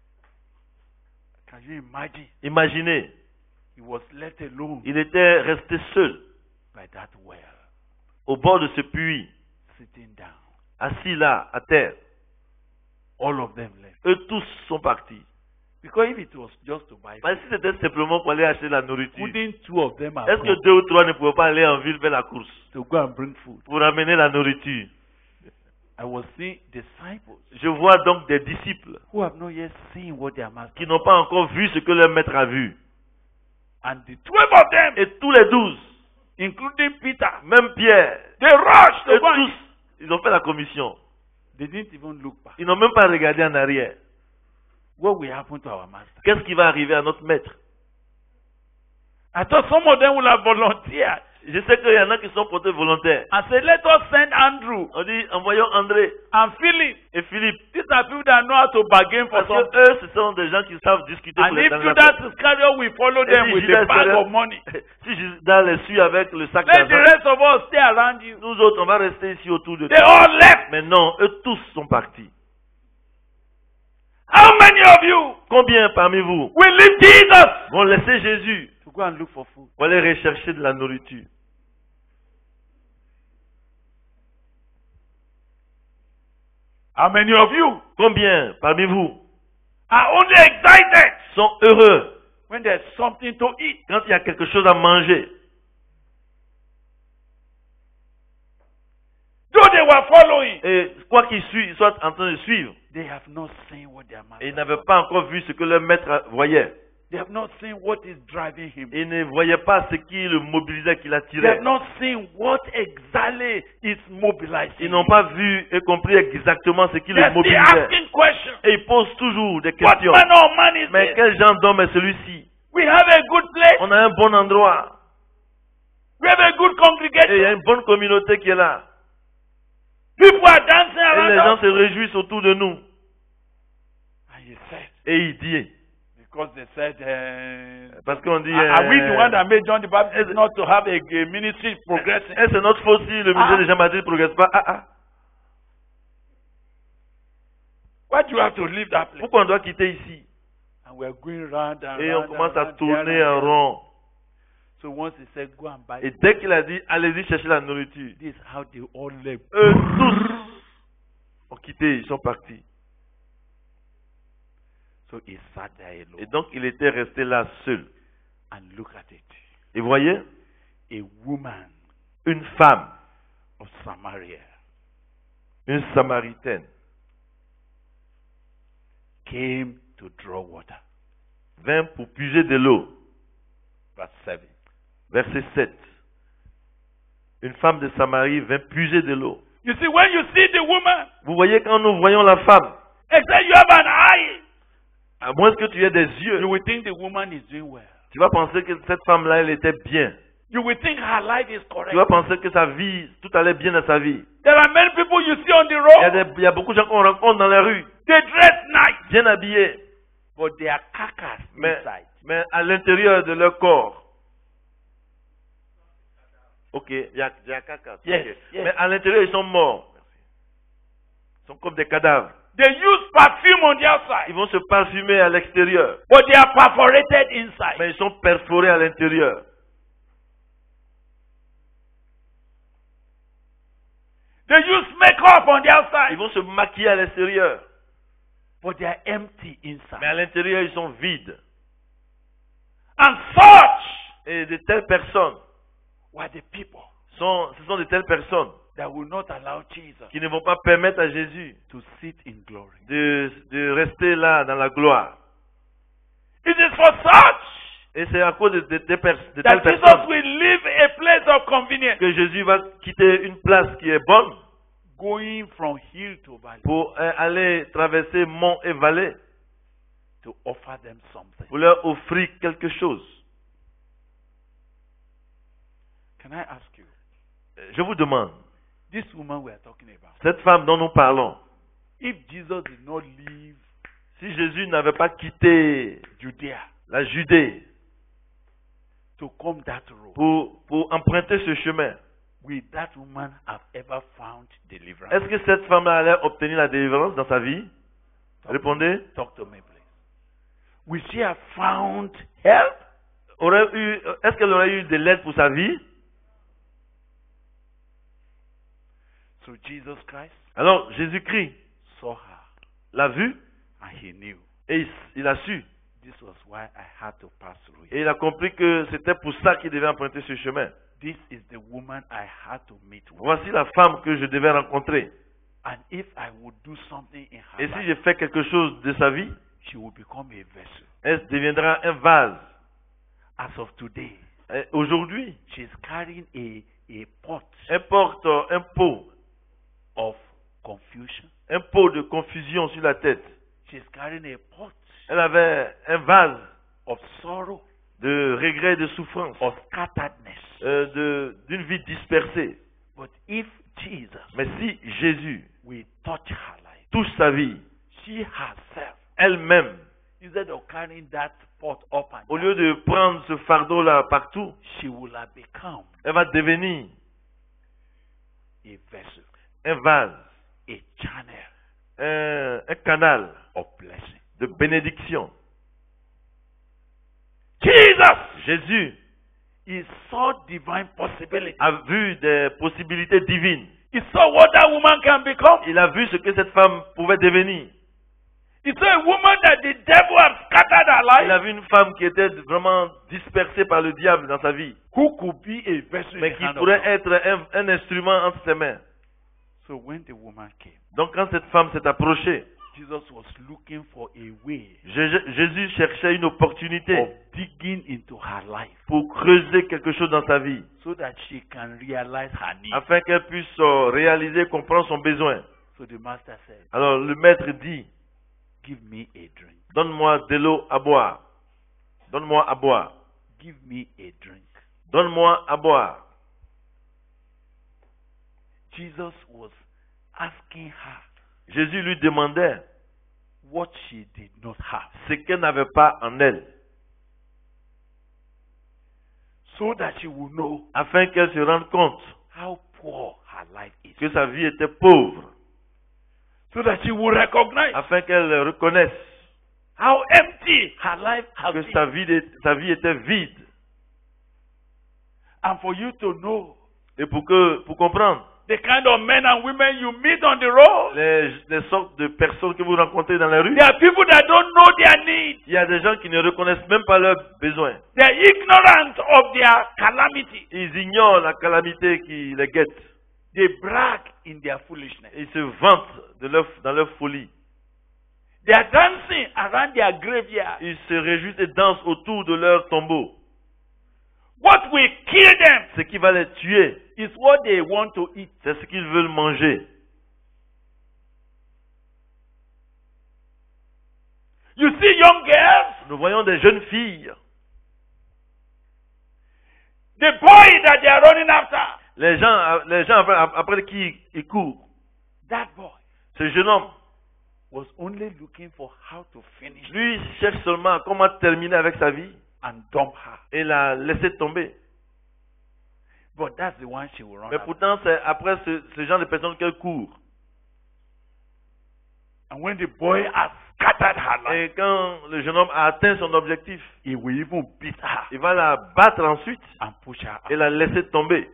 Can you imagine? Imaginez, He was left alone il était resté seul by that well, au bord de ce puits, sitting down. assis là, à terre. All of them left. Eux tous sont partis. Because if it was just to buy Mais food, si c'était simplement pour aller acheter de la nourriture, wouldn't two of them have est-ce que gone deux ou trois ne pouvaient pas aller en ville faire la course to go and bring food? pour amener la nourriture? I was seeing disciples Je vois donc des disciples who have not yet seen what their master qui n'ont pas encore vu ce que leur maître a vu. and the twelve of them, Et tous les douze, including Peter, même Pierre, they rushed to et go and tous, ils ont fait la commission. They didn't even look back. Ils n'ont même pas regardé en arrière. What will happen to our master? Qu'est-ce qui va arriver à notre maître? I thought some of them will have volunteered Je sais qu'il y en a qui sont portés volontaires. and said, let us send Andrew On dit, envoyons André and Philip. et Philippe. These are people that know how to bargain for Parce something. que eux, ce sont des gens qui savent discuter And pour les if dans Judas l'affaire. Iscariot will follow Et them si with Judas a bag Iscariot- of money, Si Judas les suit avec le sac let the d'argent, rest of us stay around you. nous autres, on va rester ici autour de They toi. all left. Mais non, eux tous sont partis. How many of you Combien parmi vous will leave Jesus vont laisser Jésus to go and look for food? pour aller rechercher de la nourriture? How many of you Combien parmi vous are only excited sont heureux when there's something to eat? quand il y a quelque chose à manger? Though they were following, Et quoi qu'ils suivent, ils soient en train de suivre, they have not seen what their et ils master. n'avaient pas encore vu ce que leur maître voyait. They have not seen what is driving him. Ils ne voyaient pas ce qui le mobilisait, qui They have l'attirait. not seen what exactly is mobilizing. Ils n'ont pas vu et compris exactement ce qui le They're still mobilisait. asking questions. Et ils posent toujours des What questions. manner of man is Mais this? quel genre d'homme est celui-ci? We have a good place. On a un bon endroit. We have a good Et il y a congregation. une bonne communauté qui est là. People are dancing Et les around gens us. se réjouissent autour de nous. And he said, Et il dit, because they said, uh, parce qu'on dit, are are we the euh, one that made John the Baptist is- not to have a, a ministry progressing? est-ce que notre faute si le musée Ah. de Jean-Baptiste ne progresse pas? Ah, ah. Why do you have to leave that place? Pourquoi on doit quitter ici? And we're going round and Et on round commence and à round, tourner here and en there. rond. So once he said, go and buy Et food, dès qu'il a dit, allez-y chercher la nourriture, this is how they all left. eux tous ont quitté, ils sont partis. So he sat there alone Et donc il était resté là seul. and look at it. Et voyez, a woman Une femme, of Samaria une Samaritaine, came to draw water. vint pour puiser de l'eau. Verse seven. Verset sept. Une femme de Samarie vint puiser de l'eau. You see, when you see the woman, Vous voyez, quand nous voyons la femme, except you have an eye, à moins que tu aies des yeux, you will think the woman is doing well. tu vas penser que cette femme-là, elle était bien. You will think her life is correct. Tu vas penser que sa vie, tout allait bien dans sa vie. There are many people you see on the Il y a, road. des- il y a beaucoup de gens qu'on rencontre dans la rue, They dress nice, bien habillés, but they are carcass mais, inside. mais à l'intérieur de leur corps. Ok, il y a, il y a caca. Yes, Ok. yes. Mais à l'intérieur, ils sont morts. Ils sont comme des cadavres. They use perfume on the Ils outside, vont se parfumer à l'extérieur, but they are perforated inside. mais ils sont perforés à l'intérieur. They use makeup on the Ils outside, vont se maquiller à l'extérieur, but they are empty mais inside. à l'intérieur, ils sont vides. And such Et de telles personnes, were the people sont, ce sont de telles personnes that will not allow Jesus qui ne vont pas permettre à Jésus to sit in glory. de, de rester là dans la gloire. It is for such Et c'est à cause de, de, de pers- de that telles Jesus personnes will leave a place of convenience, que Jésus va quitter une place qui est bonne going from hill to valley, pour euh, aller traverser monts et vallées, to offer them something. pour leur offrir quelque chose. Can I ask you, Je vous demande, this woman we are talking about, cette femme dont nous parlons, if Jesus did not leave si Jésus n'avait pas quitté Judea la Judée to come that road, pour, pour emprunter ce chemin, will that woman have ever found deliverance? est-ce que cette femme-là allait obtenir la délivrance dans sa vie? Répondez. Talk to me, please. Will she have found help? Aurait eu, est-ce qu'elle aurait eu de l'aide pour sa vie? So Jesus Christ Alors Jésus-Christ saw her l'a vue and he knew et il, il a su. this was why I had to pass through Et it. il a compris que c'était pour ça qu'il devait emprunter ce chemin. This is the woman I had to meet with. Voici la femme que je devais rencontrer. And if I would do something in her Et si life, je fais quelque chose de sa vie, she will become a vessel. elle deviendra un vase. As of today, Et aujourd'hui, she's carrying a, a pot elle porte un pot, of confusion. un pot de confusion sur la tête. She's carrying a pot Elle avait un vase of sorrow, de regret et de souffrance, of scatteredness. euh, de- d'une vie dispersée. But if Jesus Mais si Jésus will touch her life, touche sa vie, she herself, elle-même, instead of carrying that pot up and au down, lieu de prendre ce fardeau-là partout, she will have become elle va devenir a vessel, un vase, a channel un, un canal of blessing. de bénédiction. Jesus, Jésus he saw divine possibility. a vu des possibilités divines. He saw what that woman can become. Il a vu ce que cette femme pouvait devenir. He saw a woman that the devil had scattered her Il a life, vu une femme qui était vraiment dispersée par le diable dans sa vie, who could be a vessel in mais the qui hand of pourrait God. être un, un instrument entre ses mains. So when the woman came, Donc quand cette femme s'est approchée, Jesus was looking for a way Jé- Jésus cherchait une opportunité of digging into her life pour creuser quelque chose dans sa vie, so that she can realize her need. afin qu'elle puisse euh, réaliser, comprendre son besoin. So the master said, Alors le maître dit, give me a drink. donne-moi de l'eau à boire. Donne-moi à boire. Give me a drink. Donne-moi à boire. Jesus was asking her Jésus lui demandait what she did not have, ce qu'elle n'avait pas en elle, so that she would know afin qu'elle se rende compte how poor her life is, que sa vie était pauvre, so that she would recognize afin qu'elle reconnaisse how empty her life has que been, sa vie, sa vie était vide. and for you to know Et pour, que, pour comprendre the kind of men and women you meet on the road. Les, les sortes de personnes que vous rencontrez dans la rue. There are people that don't know their needs. Il y a des gens qui ne reconnaissent même pas leurs besoins. They are ignorant of their calamity. Ils ignorent la calamité qui les guette. They brag in their foolishness. Ils se vantent de leur, dans leur folie. They are dancing around their graveyard. Ils se réjouissent et dansent autour de leur tombeau. What will kill them Ce qui va les tuer, is what they want to eat. c'est ce qu'ils veulent manger. You see young girls, Nous voyons des jeunes filles. the boy that they are running after, Les gens, les gens après, après qui ils courent. that boy Ce jeune homme, was only looking for how to finish lui, il cherche seulement comment terminer avec sa vie and dump her. et la laisser tomber. But that's the one she will run Mais after. pourtant, c'est après ce, ce genre de personnes qu'elle court. And when the boy has scattered her life, Et quand le jeune homme a atteint son objectif, he will even beat her il va la battre ensuite and push her et out. la laisser tomber.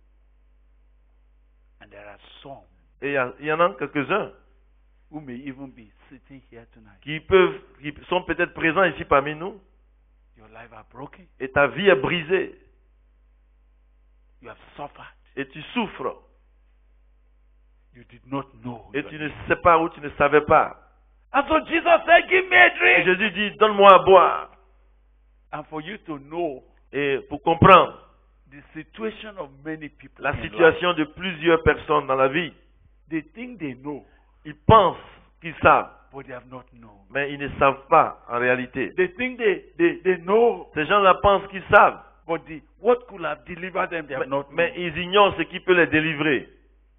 And there are some Et il y, a- il y en a quelques-uns who may even be sitting here tonight. qui peuvent, qui sont peut-être présents ici parmi nous, Your life are broken. et ta vie est brisée, You have suffered. et tu souffres, You did not know. et your tu ne need. sais pas ou tu ne savais pas. And so Jesus said, give me a Et drink. Jésus dit, donne-moi à boire. And for you to know Et pour comprendre the situation of many people, la in life, situation de plusieurs personnes dans la vie, they think they know, ils pensent qu'ils savent, but they have not known. mais ils ne savent pas en réalité. They think they, they, they know, Ces gens-là pensent qu'ils savent, but the, what could have delivered them, they have mais, not mais known. ils ignorent ce qui peut les délivrer.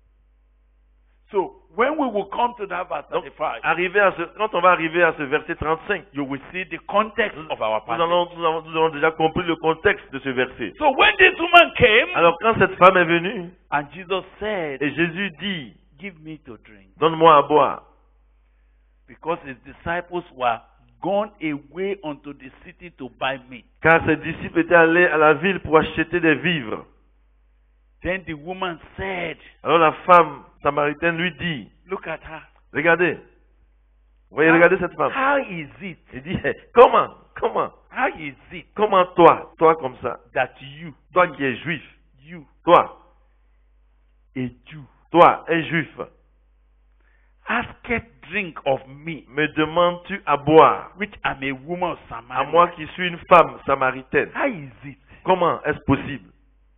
So when we will come to that verse Donc, thirty-five, arriver à ce, quand on va arriver à ce verset trente-cinq, you will see the context of our nous, passage. allons, nous, avons, nous avons déjà compris le contexte de ce verset. So when this woman came, Alors quand cette femme est venue, and Jesus said, et Jésus dit, give me to drink, donne-moi à boire, because his disciples were gone away unto the city to buy meat. car ses disciples étaient allés à la ville pour acheter des vivres. Then the woman said, Alors la femme samaritaine lui dit, look at her. regardez, vous voyez, regardez cette femme. How is it? Il dit, hey, comment, comment, How is it comment toi, toi comme ça, that you, toi qui es juif, you, toi, a Jew, toi, un juif, asketh drink of me, me demandes-tu à boire, which am a woman of à Samaria? moi qui suis une femme samaritaine? How is it? Comment est-ce possible?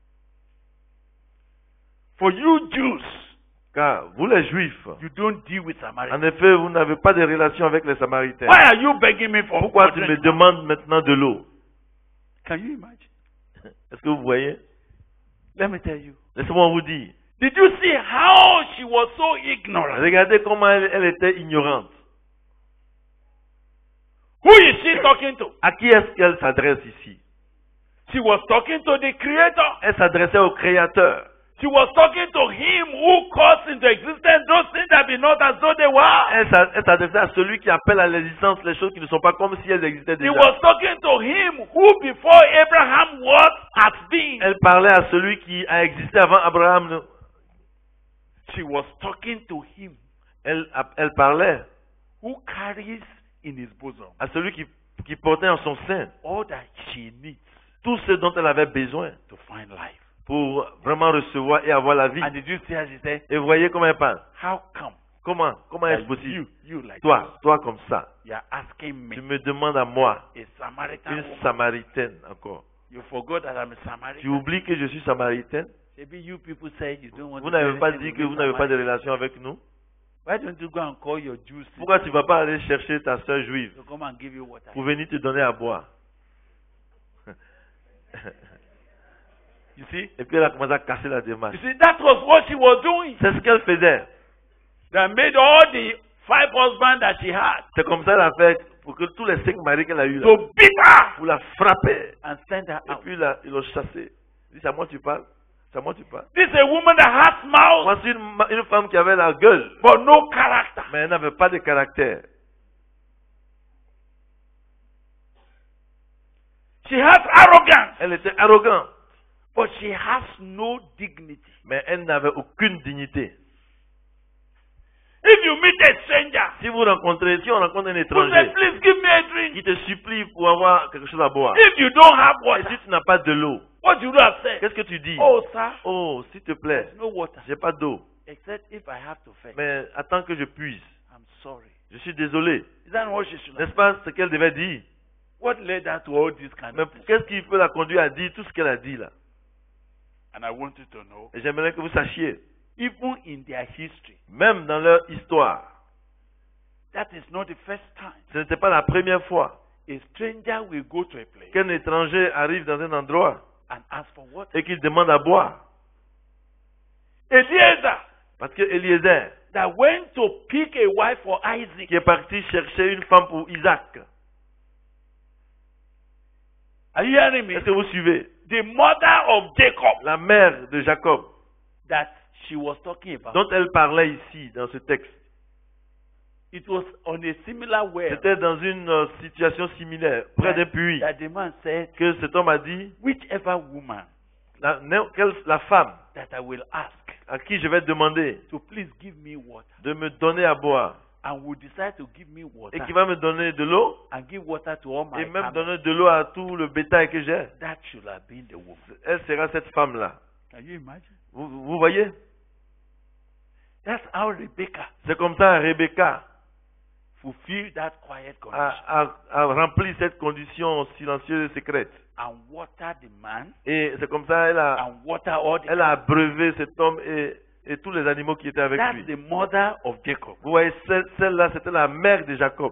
For you Jews, Car vous les juifs, you don't deal with en Samaritans. effet, vous n'avez pas de relation avec les samaritains. Why are you begging me for, Pourquoi for tu me drink? demandes maintenant de l'eau? Can you imagine? Est-ce que vous voyez? Let me tell you. Laissez-moi vous dire. Did you see how she was so ignorant? Regardez comment elle, elle était ignorante. Who is she talking to? À qui est-ce qu'elle s'adresse ici? She was talking to the Creator. Elle s'adressait au Créateur. She was talking to Him who calls into existence those things that be not as though they were. Elle s'a- elle s'adressait à celui qui appelle à l'existence les choses qui ne sont pas comme si elles existaient She déjà. was talking to Him who before Abraham was, has been. Elle parlait à celui qui a existé avant Abraham. She was talking to Him Elle, elle parlait who carries in His bosom à celui qui, qui portait en son sein all that she needs tout ce dont elle avait besoin to find life. pour vraiment recevoir et avoir la vie. And did you see how she said, Et vous voyez comment elle parle. how come Comment, comment est-ce that possible? you, you like Toi, toi comme ça, this, you're asking me, tu me demandes à moi, a Samaritan une woman, Samaritaine encore. you forgot that I'm a Tu Samaritan? oublies que je suis Samaritaine? Maybe you people say you don't want Vous to n'avez do pas anything dit with que vous me, n'avez pas de Samaritan. relation avec nous? Why don't you go and call your Jews Pourquoi tu ne vas pas aller chercher ta soeur juive to come and give you water? pour venir te donner à boire? You see? Et puis elle a commencé à casser la démarche. You see, that was what she was doing. C'est ce qu'elle faisait. That made all the five husbands that she had C'est comme ça qu'elle a fait pour que tous les cinq maris qu'elle a eu là, to beat her pour la frapper. and send her Et out. puis là, ils l'ont chassée. Il dit, c'est à moi que tu parles? C'est à moi que tu parles? This is a woman that has mouth Voici une, ma- une femme qui avait la gueule, but no character. mais elle n'avait pas de caractère. She has arrogance Elle était arrogante, But she has no dignity. Mais elle n'avait aucune dignité. If you meet a stranger, Si vous rencontrez, si on rencontre un you say, étranger please give me a drink. qui te supplie pour avoir quelque chose à boire, If you don't have et water, si tu n'as pas de l'eau, what you do have said? qu'est-ce que tu dis? Oh, sir, Oh, s'il te plaît, there's no water. j'ai pas d'eau. Except if I have to fetch. Mais attends que je puise. I'm sorry. Je suis désolé. Is that what she should have? N'est-ce pas ce qu'elle devait dire? What led her to all this kind Mais of things? qu'est-ce qui peut la conduire à dire tout ce qu'elle a dit là? And I want you to know, Et j'aimerais que vous sachiez, even in their history, même dans leur histoire, that is not the first time ce n'était pas la première fois a stranger will go to a place qu'un étranger arrive dans un endroit and ask for water. et qu'il demande à boire. Eliezer Parce que Eliezer, that went to pick a wife for Isaac, qui est parti chercher une femme pour Isaac. are you hearing me? Est-ce que vous suivez? The mother of Jacob La mère de Jacob, that she was talking about. dont elle parlait ici, dans ce texte, It was on a similar way c'était dans une euh, situation similaire, près d'un puits, that the man said, que cet homme a dit, whichever woman la, n'im- quelle- la femme that I will ask à qui je vais demander to please give me water, de me donner à boire, and will decide to give me water et qui va me donner de l'eau, and give water to all my et même camels, donner de l'eau à tout le bétail que j'ai, that should have been the woman. elle sera cette femme-là. Can you imagine? Vous, vous voyez? That's how Rebecca C'est comme ça Rebecca fulfilled that quiet a, condition a- a rempli cette condition silencieuse et secrète. and watered the man Et c'est comme ça elle a, and water all the elle a abreuvé cet homme et, et tous les animaux qui étaient avec That's lui. the mother of Jacob. Vous voyez, celle- celle-là, c'était la mère de Jacob.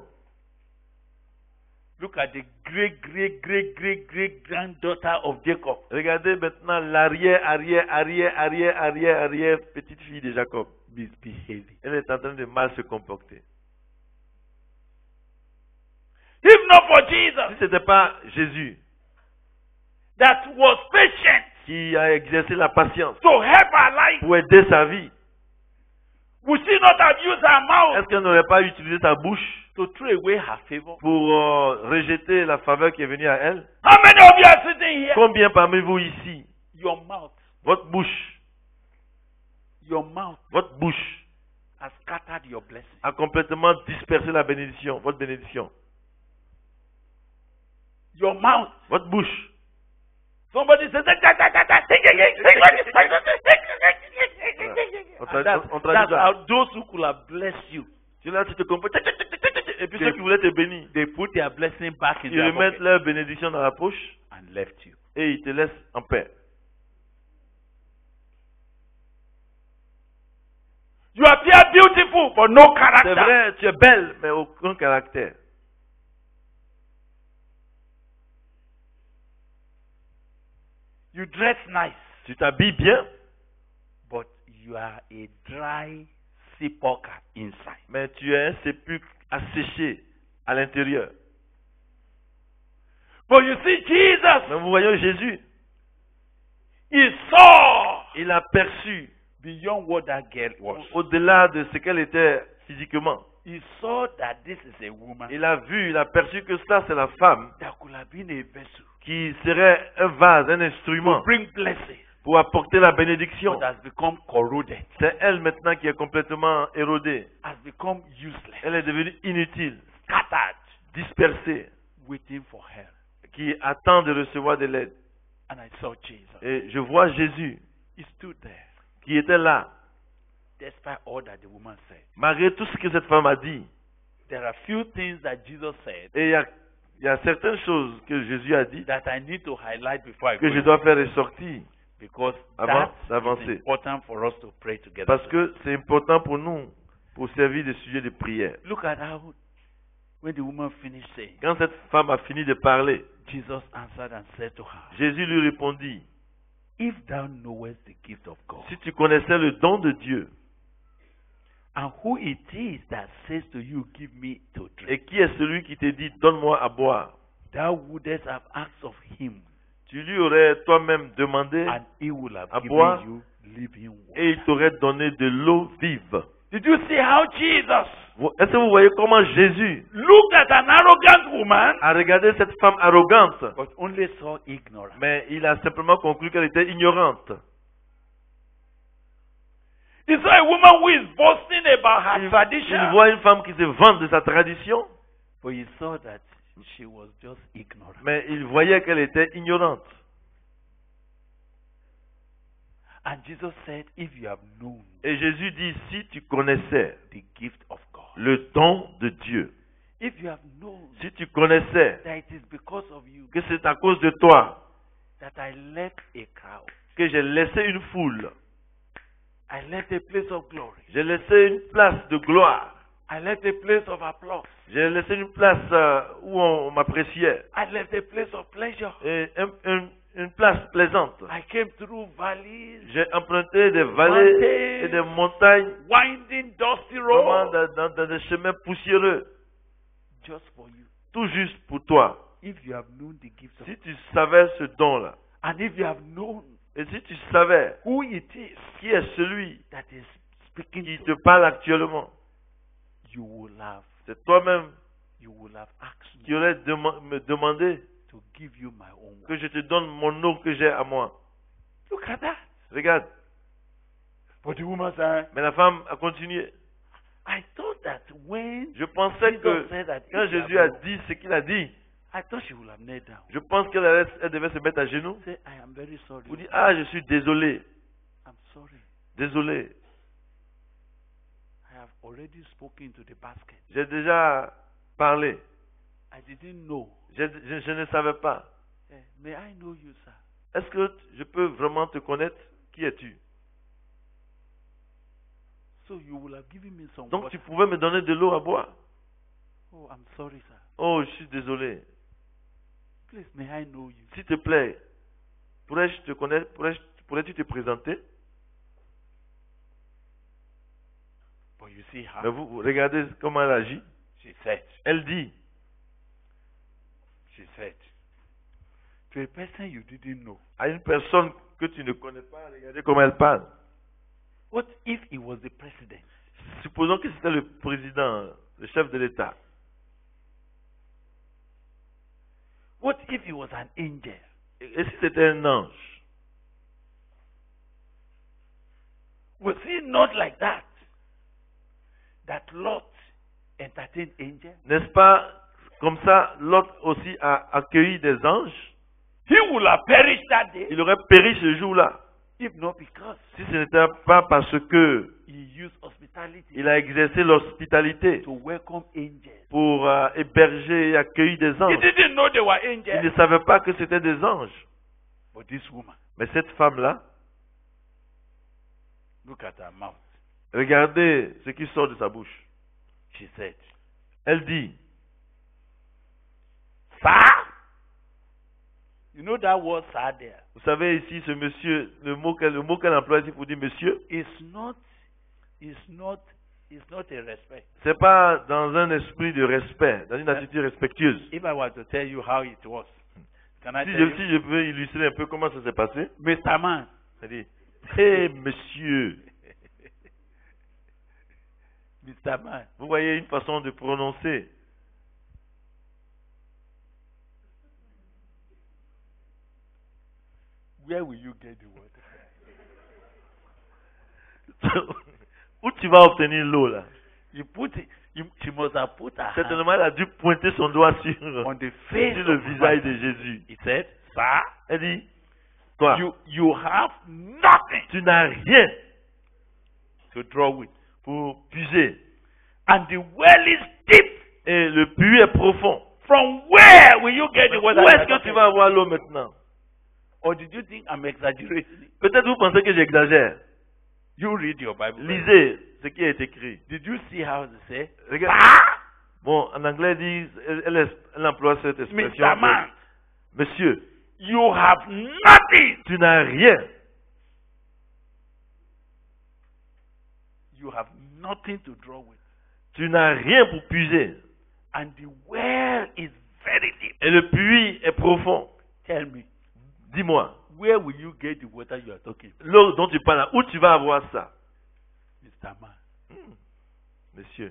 Look at the great, great, great, great, great granddaughter of Jacob. Regardez maintenant l'arrière, arrière, arrière, arrière, arrière, arrière petite fille de Jacob. Misbehaving. Elle est en train de mal se comporter. If not for Si Jesus ce n'était pas Jésus that was patient qui a exercé la patience to help her life, pour aider sa vie, would she not have used her mouth est-ce qu'elle n'aurait pas utilisé sa bouche to throw away her favor? pour euh, rejeter la faveur qui est venue à elle? How many of you are sitting here? Combien parmi vous ici, Your mouth, votre bouche, your mouth votre bouche has scattered your blessing. a complètement dispersé la bénédiction, votre bénédiction, Your mouth. votre bouche. Somebody says, On and tra- that's, on traduit that's ça. how those who could have blessed you, Tu là, tu te comportes. Et puis ceux qui voulaient te bénir, they put their blessing back in ils their remettent pocket leur bénédiction dans la poche and left you. et ils te laissent en paix. You appear beautiful, but no C'est character. vrai, tu es belle, mais aucun caractère. You dress nice, Tu t'habilles bien, but you are a dry sepulcher inside. mais tu es un sépulcre asséché à l'intérieur. But you see, Jesus, Mais vous voyez Jésus, he saw il a perçu beyond what that girl was. au-delà de ce qu'elle était physiquement. He saw that this is a woman Il a vu, il a perçu que ça, c'est la femme that could have been a vessel qui serait un vase, un to instrument bring blessing, pour apporter la bénédiction. but has become corroded, C'est elle maintenant qui est complètement érodée. has become useless, Elle est devenue inutile, scattered, dispersée, waiting for help. qui attend de recevoir de l'aide. And I saw Jesus. Et je vois Jésus He stood there, qui était là, despite all that the woman said. malgré tout ce que cette femme a dit. There are few things that Jesus said Et il y a, il y a certaines choses que Jésus a dit that I need to highlight before I que go je in, dois faire ressortir because avant that d'avancer. is important for us to pray together. Parce que c'est important pour nous, pour servir de sujet de prière. Look at how when the woman finished saying, Quand cette femme a fini de parler, Jesus answered and said to her, Jésus lui répondit, if thou knowest the gift of God, si tu connaissais le don de Dieu, and who it is that says to you, give me to drink, et qui est celui qui te dit, donne-moi à boire, thou wouldest have asked of him, tu lui aurais toi-même demandé and he will have à given boire, you living water. et il t'aurait donné de l'eau vive. Did you see how Jesus Vous- Est-ce que vous voyez comment Jésus looked at an arrogant woman, a regardé cette femme arrogante, but only saw ignorance? mais il a simplement conclu qu'elle était ignorante. He saw a woman who is boasting about her Il, tradition, il voit une femme qui se vante de sa tradition, but he saw that she was just ignorant. mais il voyait qu'elle était ignorante. And Jesus said, if you have known Et Jésus dit, si tu connaissais the gift of God, le don de Dieu, if you have known si tu connaissais that it is because of you que c'est à cause de toi that I left a crowd, que j'ai laissé une foule, I left a place of glory, j'ai laissé une place de gloire, I left a place of applause, j'ai laissé une place euh, où on, on m'appréciait, I left a place of pleasure. et un- un- une place plaisante. I came through valleys, J'ai emprunté des vallées et des montagnes, winding, dusty vraiment roads, dans, dans- dans des chemins poussiéreux, just for you. tout juste pour toi. If you have known the gift of Si tu savais ce don-là, and if you have known et si tu savais who it is qui est celui that is speaking qui to te parle actuellement, you, will have c'est toi-même you will have asked qui me aurais dema- me demandé to give you my own word. que je te donne mon eau que j'ai à moi. Look at that. Regarde. But the woman said, Mais la femme a continué. I thought that when Je pensais Jesus que said that quand if you Jésus have a known, dit ce qu'il a dit, I thought she would have knelt down. je pense qu'elle allait- elle devait se mettre à genoux. Say, I am very sorry. Vous dites, ah, je suis désolé. I'm sorry. Désolé. I have already spoken to the basket. J'ai déjà parlé. I didn't know. Je, je- je ne savais pas. Eh, may I know you, sir? Est-ce que je peux vraiment te connaître? Qui es-tu? So you will have given me some Donc water. tu pouvais me donner de l'eau à boire. Oh, I'm sorry, sir. Oh, je suis désolé. Please, may I know you? S'il te plaît, pourrais-je te connaître? Pourrais-je- Pourrais-tu te présenter? But you see how Mais vous, vous regardez comment elle agit. she said, Elle dit, she said, to a person you didn't know, à une personne que tu ne connais pas, regardez comment elle parle. what if he was the president? Supposons que c'était le président, le chef de l'État. What if he was an angel? Et, et si c'était un ange? Was he not like that? That Lot entertained angels? N'est-ce pas comme ça, Lot aussi a accueilli des anges? He would have perished that day Il aurait péri ce jour-là. if not because Si ce n'était pas parce que he used hospitality il a exercé l'hospitalité to welcome angels. pour euh, héberger et accueillir des He anges. didn't know they were Il ne angels. savait pas que c'était des anges. But this woman, Mais cette femme-là, look at her mouth. regardez ce qui sort de sa bouche. She said, Elle dit, Sir? You know that word sir there? vous savez ici, ce monsieur, le mot qu'elle le mot qu'elle emploie ici pour dire monsieur, It's not, it's not, it's not a respect. c'est pas dans un esprit de respect, dans une attitude respectueuse. If I were to tell you how it was, can I Si tell je, you? si je peux illustrer un peu comment ça s'est passé, Mister Man, elle dit, hé monsieur, Mister Man, vous voyez une façon de prononcer. where will you get the water? Où tu vas obtenir l'eau là? You put it, you, she must have put her hand Certainement, elle a dû pointer son doigt sur, on the face sur le of visage the de man. Jésus. He said, Sir, Elle dit, toi, you, you have nothing tu n'as rien to draw with. pour puiser. And the well is deep. Et le puits est profond. From where will you get the Où water? est-ce que tu vas avoir l'eau maintenant? Or did you think I'm exaggerating it? Peut-être vous pensez que j'exagère. You read your Bible. Lisez ce qui est écrit. Did you see how they say? Regarde. Ah! Bon, en anglais, elle, dit- elle, elle, elle emploie cette expression. Mister Man, de, Monsieur, you have nothing. tu n'as rien. You have nothing to draw with. Tu n'as rien pour puiser. And the well is very deep. Et le puits est profond. Tell me, Dis-moi, where will you get the water you are talking? l'eau dont tu parles, là, où tu vas avoir ça? Mister Man, Hmm. Monsieur,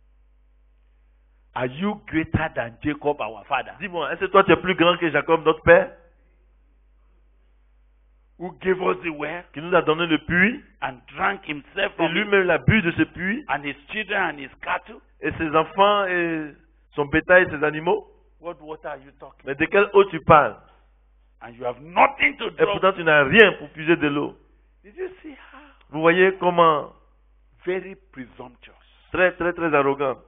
Are you greater than Jacob, our father, dis-moi, est-ce que toi tu es plus grand que Jacob, notre père, who gave us the well qui nous a donné le puits, and drank himself et from it, lui-même l'a bu de ce puits, and his children and his cattle? et ses enfants, et son bétail, ses animaux? What water are you talking? Mais de quelle eau tu parles? And you have nothing to Et draw. pourtant tu n'as rien pour puiser de l'eau. Did you see how Vous voyez comment very presumptuous? très très très arrogante.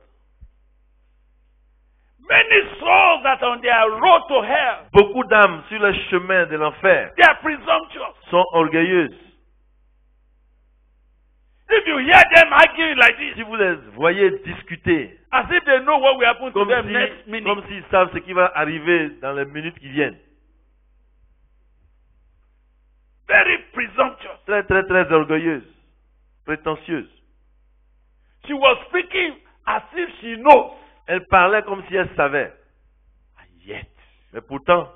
Many souls that are on their road to hell, Beaucoup d'âmes sur le chemin de l'enfer they are presumptuous. sont orgueilleuses. If you hear them arguing like Si this, vous les voyez discuter, as if they know what will happen to comme them si- next minute, comme s'ils savent ce qui va arriver dans les minutes qui viennent. very presumptuous. Très très très orgueilleuse, prétentieuse. She was speaking as if she knows. Elle parlait comme si elle savait. And yet, Mais pourtant,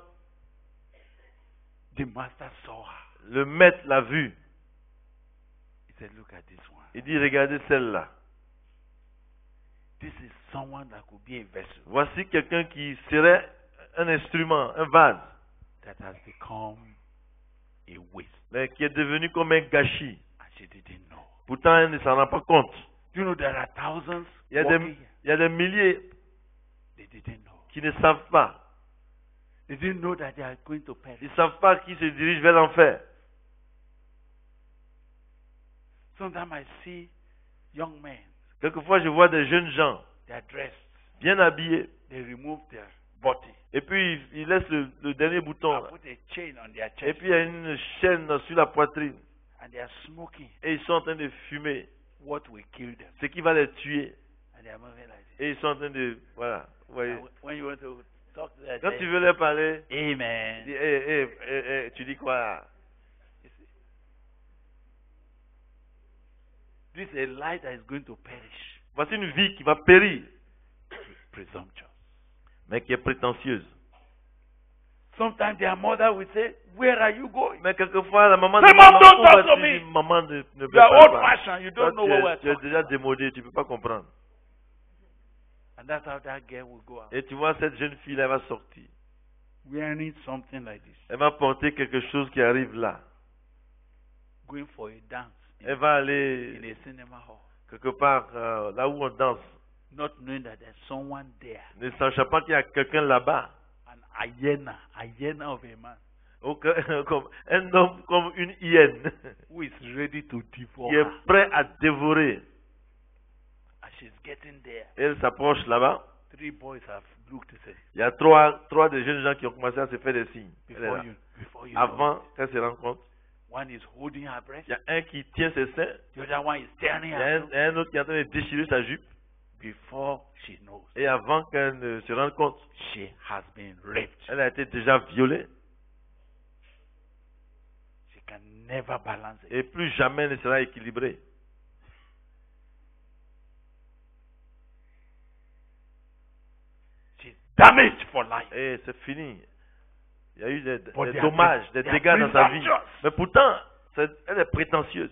the master saw her. le maître l'a vue. He said, look at this one. Il dit, regardez celle-là. This is someone that could be a vessel Voici quelqu'un qui serait un instrument, un vase, that has become a waste. mais qui est devenu comme un gâchis. And she didn't know. Pourtant, elle ne s'en rend pas compte. Do you know there are thousands Il y a walking des, here? il y a des milliers They didn't know. qui ne savent pas. They didn't know that they are going to perish. Ils ne savent pas qui se dirige vers l'enfer. Sometimes I see young men, Quelquefois, je vois des jeunes gens they are dressed, bien habillés. they remove their body. Et puis, ils, ils laissent le, le dernier bouton. I là. put a chain on their Et chest, puis, il y a une chaîne sur la poitrine. and they are smoking Et ils sont en train de fumer. what will kill them. Ce qui va les tuer. And they are moving like this. Et ils sont en train de... Voilà. Vous voyez. And when you want to talk to them, Quand say, tu veux leur parler, tu dis, Amen. hey, hey, hey, hey, tu dis quoi? You see? This is a life that is going to perish. Voici une vie qui va périr, Presumptuous. mais qui est prétentieuse. Sometimes their mother will say, where are you going? Mais quelquefois, la maman Say, demande, "Mom, don't où talk to vas-tu?" me. Dit, maman ne, ne You peut are pas old parler. fashioned. You Toi, don't know tu, what es, we're tu es talking déjà about. démodé, tu ne peux pas comprendre. And that's how that girl will go out. Et tu vois, cette jeune fille, elle va sortir. Wearing something like this. Elle va porter quelque chose qui arrive là. Going for a dance in, Elle va in aller a cinema hall. quelque part euh, là où on danse, Not knowing that there's someone there. ne sachant pas qu'il y a quelqu'un là-bas. An hyena. Hyena of a man. Aucun- comme un homme comme une hyène Who is ready to devour qui est her. prêt à dévorer. As she's getting there, Elle s'approche là-bas. three boys have looked to say, Il y a trois, trois des jeunes gens qui ont commencé à se faire des signes. Elle est before là. you, before you know Avant it, qu'elle se rende compte, one is holding her breast, il y a un qui tient ses seins, the other one is tearing il y a her un, clothes. il y a un autre qui est en train de déchirer sa jupe. Before she knows, Et avant qu'elle ne se rende compte, she has been raped. elle a été déjà violée. She can never balance it. Et plus jamais ne sera équilibrée. She's damaged for life. Et c'est fini. Il y a eu des, But des they are dommages, pre- des they are dégâts dans sa vie. presumptuous. Mais pourtant, c'est- elle est prétentieuse.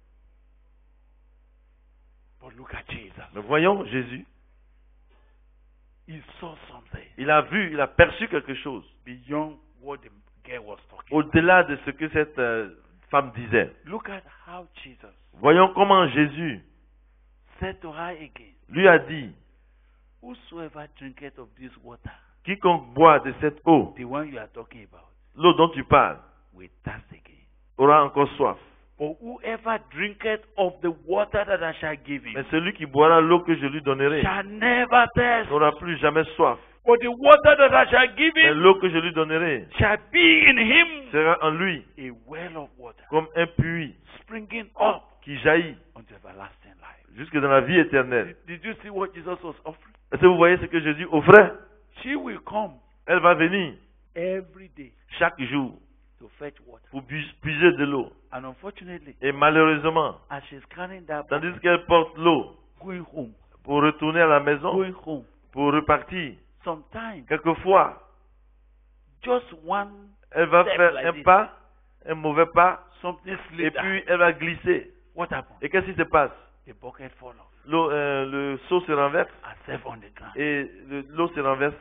But look at Jesus. Mais voyons Jésus. He saw something Il a vu, il a perçu quelque chose. beyond what the girl was talking about. Au-delà de ce que cette euh, femme disait. Look at how Jesus Voyons comment Jésus said to her again, lui a dit, whosoever drinketh of this water, quiconque boit de cette eau, the one you are talking about, l'eau dont tu parles, will thirst again. aura encore soif. But whoever drinketh of the water that I shall give him Mais celui qui boira l'eau que je lui donnerai shall never thirst. n'aura plus jamais soif. But the water that I shall give Mais him l'eau que je lui donnerai shall be in him sera en lui a well of water, comme un puits springing up qui jaillit unto everlasting life. jusque dans la vie éternelle. Did, did you see what Jesus was offering? Est-ce que vous voyez ce que Jésus offrait? She will come Elle va venir every day chaque jour to fetch water. pour pu- puiser de l'eau. And unfortunately, Et malheureusement, as she's carrying that tandis bucket, qu'elle porte l'eau going home, pour retourner à la maison, going home, pour repartir, sometimes quelquefois, just one elle va step faire like un this, pas, un mauvais pas, something et slipped. puis elle va glisser. What happened? Et qu'est-ce qui se passe? the bucket fall off. L'eau, euh, le seau se renverse Herself on the ground. et le- l'eau se renverse.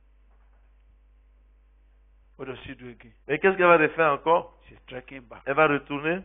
What does she do again? Et qu'est-ce qu'elle va refaire encore? She's trekking back. Elle va retourner.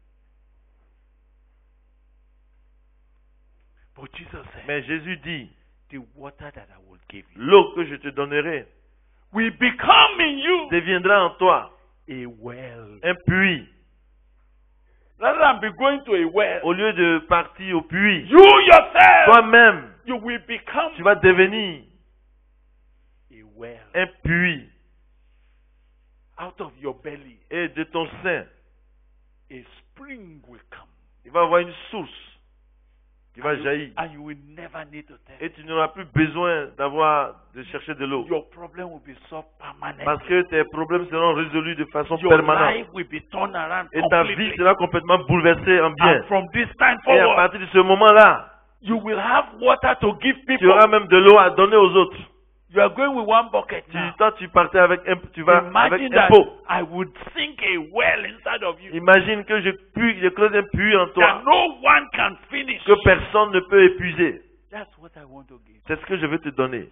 But Jesus said, Mais Jésus dit, the water that I will give you l'eau que je te donnerai will become in you deviendra en toi a well. un puits. Rather than be going to a well, Au lieu de partir au puits, you yourself, toi-même, you will become tu vas devenir a well. un puits. Out of your belly, Et de ton sein, a spring will come. il va y avoir une source qui va And you- jaillir. And you will never need to test. Et tu n'auras plus besoin d'avoir, de chercher de l'eau. Your problem will be solved permanently. Parce que tes problèmes seront résolus de façon Your permanente. life will be turned around Et ta completely. vie sera complètement bouleversée en bien. And from this time Et à forward, partir de ce moment-là, you will have water to give tu people. auras même de l'eau à donner aux autres. You are going with one bucket Tu, now. toi, tu partais avec un, tu vas avec Imagine un that pot. I would sink a well inside of you Imagine que je, puis, je creuse un puits en that toi no one can finish. que personne ne peut épuiser. That's what I want to give. C'est ce que je veux te donner.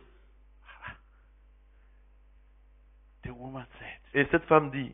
The woman said. Et cette femme dit,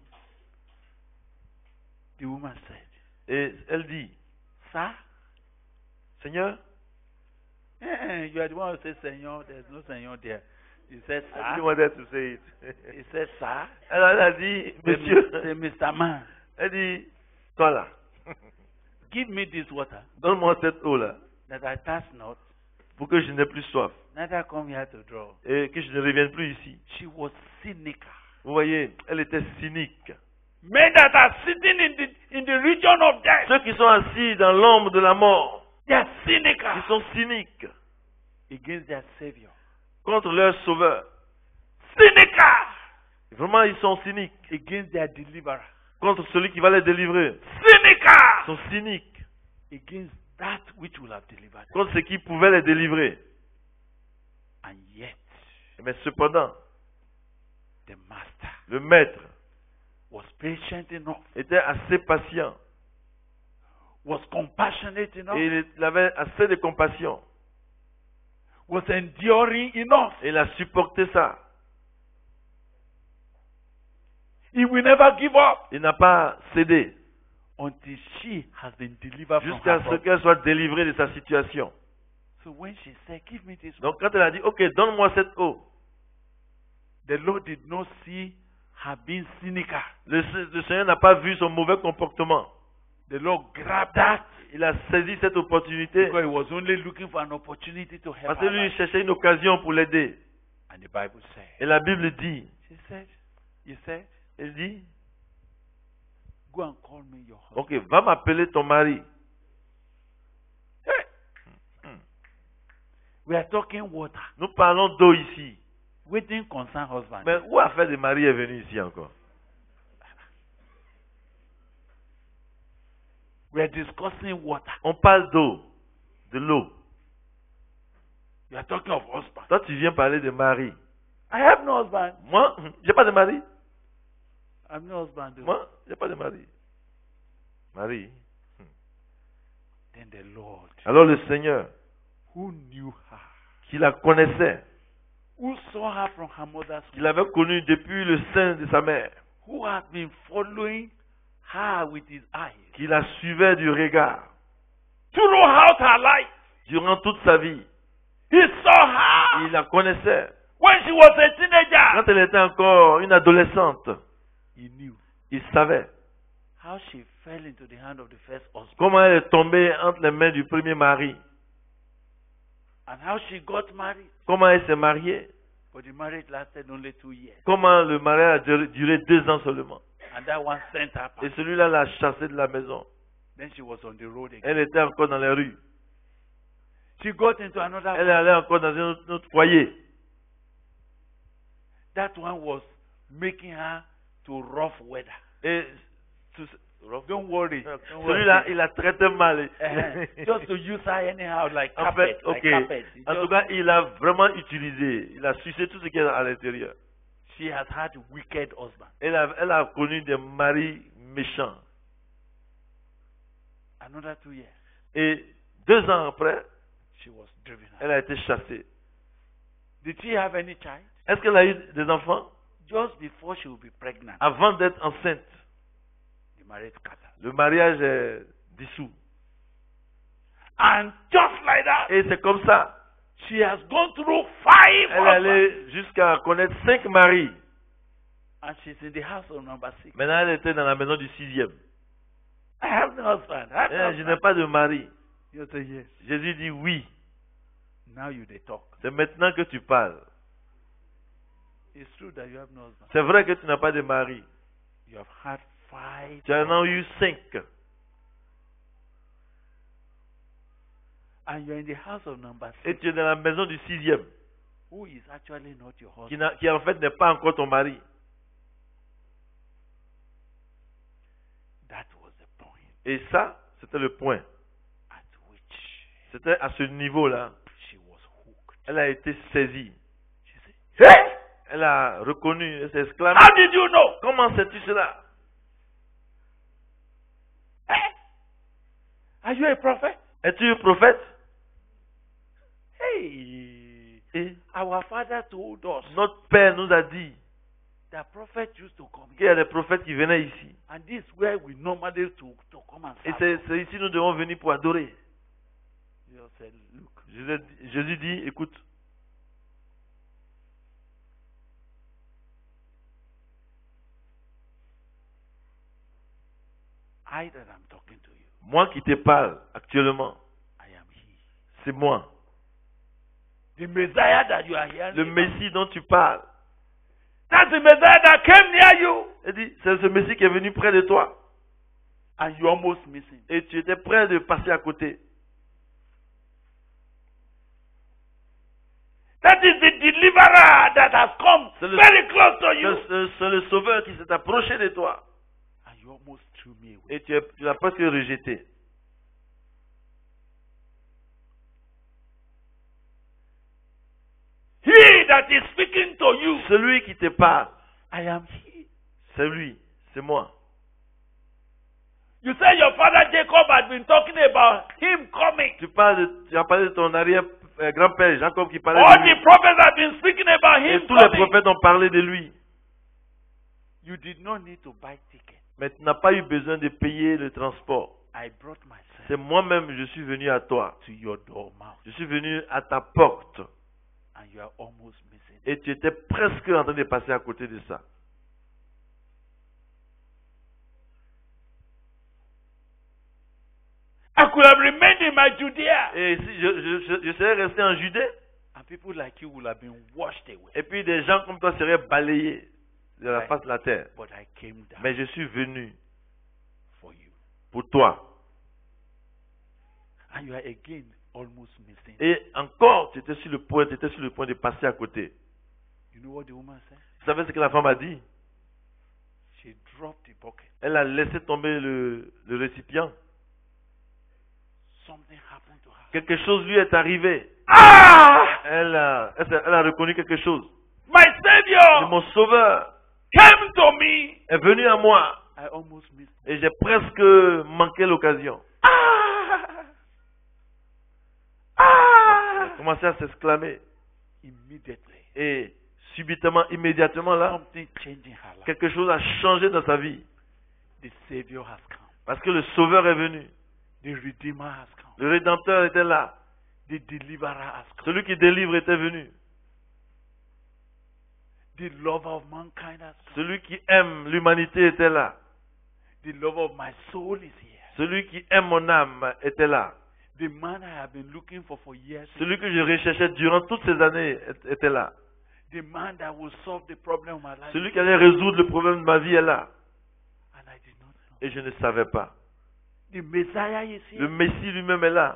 The woman said, et elle dit, Sir, Seigneur, eh, you are the one who said Senor. There's no Senor there. He said, I didn't Sir. want her to say it. He said, Sir. Elle, elle a dit, Say, monsieur, say, Mister Man, elle dit, toi là, give me this water donne-moi cette eau-là, that I thirst not, pour que je n'ai plus soif, neither come here to draw. et que je ne revienne plus ici. She was cynical. Vous voyez, elle était cynique. Men that are sitting in the in the region of death, Ceux qui sont assis dans l'ombre de la mort, they are cynical ils sont cyniques against their Savior. contre leur sauveur. Cynical Vraiment, ils sont cyniques against their deliverer. contre celui qui va les délivrer. Ils Cynical sont cyniques against that which will have delivered them. contre ce qui pouvait les délivrer. And yet, Mais cependant, the master le maître was patient enough, était assez patient was compassionate enough, et il avait assez de compassion. was enduring enough. Et il a supporté ça. He will never give up Il n'a pas cédé until she has been delivered from jusqu'à her ce problem. qu'elle soit délivrée de sa situation. So when she said, "Give me this," Donc quand elle a dit, ok, donne-moi cette eau, the Lord did not see her being cynical. le, le Seigneur n'a pas vu son mauvais comportement. The Lord grabbed that Il a saisi cette opportunité because he was only looking for an opportunity to help parce que her. lui, il life. cherchait une occasion pour l'aider. And the Bible said, Et la Bible dit, she said, "You said, elle dit, go and call me your husband." ok, va m'appeler ton mari. Hey. We are talking water. Nous parlons d'eau ici. Waiting concern husband. Mais où affaire de mari est venue ici encore? We are discussing water. On parle d'eau, de l'eau. You are talking of husband. Toi, tu viens parler de mari. I have no husband. Moi, j'ai pas de mari. I have no husband. though. Moi, j'ai pas de mari. Marie. Then the Lord, Alors le Seigneur, who knew her, qui la connaissait, who saw her from her mother's qui womb, l'avait connue depuis le sein de sa mère, who had been following her with his eyes qui la suivait du regard throughout her life. durant toute sa vie. He saw her Il la connaissait. when she was a teenager. Quand elle était encore une adolescente, He knew il savait how she fell into the hand of the first husband comment elle est tombée entre les mains du premier mari, and how she got married. comment elle s'est mariée, But the marriage lasted only two years. comment le mariage a duré, duré deux ans seulement. And that one sent her Et back. celui-là l'a chassée de la maison. Then she was on the road again. Elle était encore dans les rues. She got into another Elle est allée encore dans un autre, autre foyer. That one was making her to rough weather. Et tout- Don't worry. Don't worry. celui-là, il la traitait mal. Uh, just to use her anyhow, like En carpet, fait, like ok. carpet. It En just- tout cas, il a vraiment utilisé. Il a sucé tout ce qui est à l'intérieur. she has had wicked husband. Elle a, elle a connu des maris méchants. Another two years. Et Deux ans après, she was driven out. elle a été chassée. Did she have any child? Est-ce qu'elle a eu des enfants? Just before she would be pregnant, Avant d'être enceinte, the marriage scattered. le mariage est dissous. And just like that, Et c'est comme ça. she has gone through five Elle est husbands. allée jusqu'à connaître cinq maris. And she's in the house of number six. Maintenant, elle était dans la maison du sixième. I have no husband. I have no Eh, je n'ai husband. pas de mari. You say yes. Jésus dit oui. Now you they talk. C'est maintenant que tu parles. It's true that you have no husband. C'est vrai que tu n'as pas de mari. You have had five. Tu en as eu cinq. And you're in the house of number Et six, tu es dans la maison du sixième, who is actually not your qui, husband. n'a- qui en fait n'est pas encore ton mari. That was the point Et ça, c'était le point. at which C'était à ce niveau-là. she was hooked. Elle a été saisie. She said, Hey! Elle a reconnu, elle s'est exclamée. How did you know? Comment sais-tu cela? Hey! Are you a prophet? Es-tu prophète? Hey! Et Our father told us notre père nous a dit that prophet used to come qu'il y a des prophètes qui venaient ici. and this is where we normally to, to come and Et serve. c'est c'est ici que nous devons venir pour adorer. Jesus said, Look, Jésus, Jésus dit, écoute, I that am talking to you, moi qui te parle actuellement, I am he. c'est moi. The Messiah that you are hearing. Le about, Messie dont tu parles. That's the Messiah that came near you Il dit, c'est ce Messie qui est venu près de toi. and you almost miss him. Et tu étais prêt de passer à côté. That is the deliverer that has come C'est le- very close to you. C'est c'est- c'est le Sauveur qui s'est approché de toi. And you almost threw me away. Et tu, es- tu l'as presque rejeté. He that is speaking to you, Celui qui te parle, I am he. c'est lui, c'est moi. You say your father Jacob had been talking about him coming. Tu, parles de- tu as parlé de ton arrière-grand-père Jacob qui parlait All de lui. the prophets have been speaking about Et him tous les coming. prophètes ont parlé de lui. You did not need to buy ticket. Mais tu n'as pas eu besoin de payer le transport. I brought myself C'est moi-même, je suis venu à toi. to your door mouth Je suis venu à ta porte. and you are almost missing. Et tu étais presque en train de passer à côté de ça. I could have remained in my Judea Et si je, je, je, je serais resté en Judée, and people like you would have been washed away. et puis des gens comme toi seraient balayés de la Ouais. face de la terre. But I came down Mais je suis venu for you. pour toi. And you are again almost missing. Et encore, tu étais sur le point, tu étais sur le point de passer à côté. You know what the woman said? Vous savez ce que la femme a dit? She dropped the bucket. Elle a laissé tomber le, le récipient. Something happened to her. Quelque chose lui est arrivé. Ah! Elle a, elle, s'est- elle a reconnu quelque chose. My Et Savior mon sauveur came to me. est venu à moi. I almost missed. Et j'ai presque manqué l'occasion. Ah! Elle Ah! a commencé à s'exclamer. Immediately, Et subitement, immédiatement là, something changed in her life. quelque chose a changé dans sa vie. The Savior has come. Parce que le sauveur est venu. The Redeemer has come. Le rédempteur était là. The Deliverer has come. Celui qui délivre était venu. The lover of mankind has come. Celui qui aime l'humanité était là. The lover of my soul is here. Celui qui aime mon âme était là. The man I have been looking for for years. Celui que je recherchais durant toutes ces années était là. The man that will solve the problem of my life. Celui qui allait résoudre le problème de ma vie est là. And I did not know. Et je ne savais pas. The Messiah is Le here. Messie lui-même est là.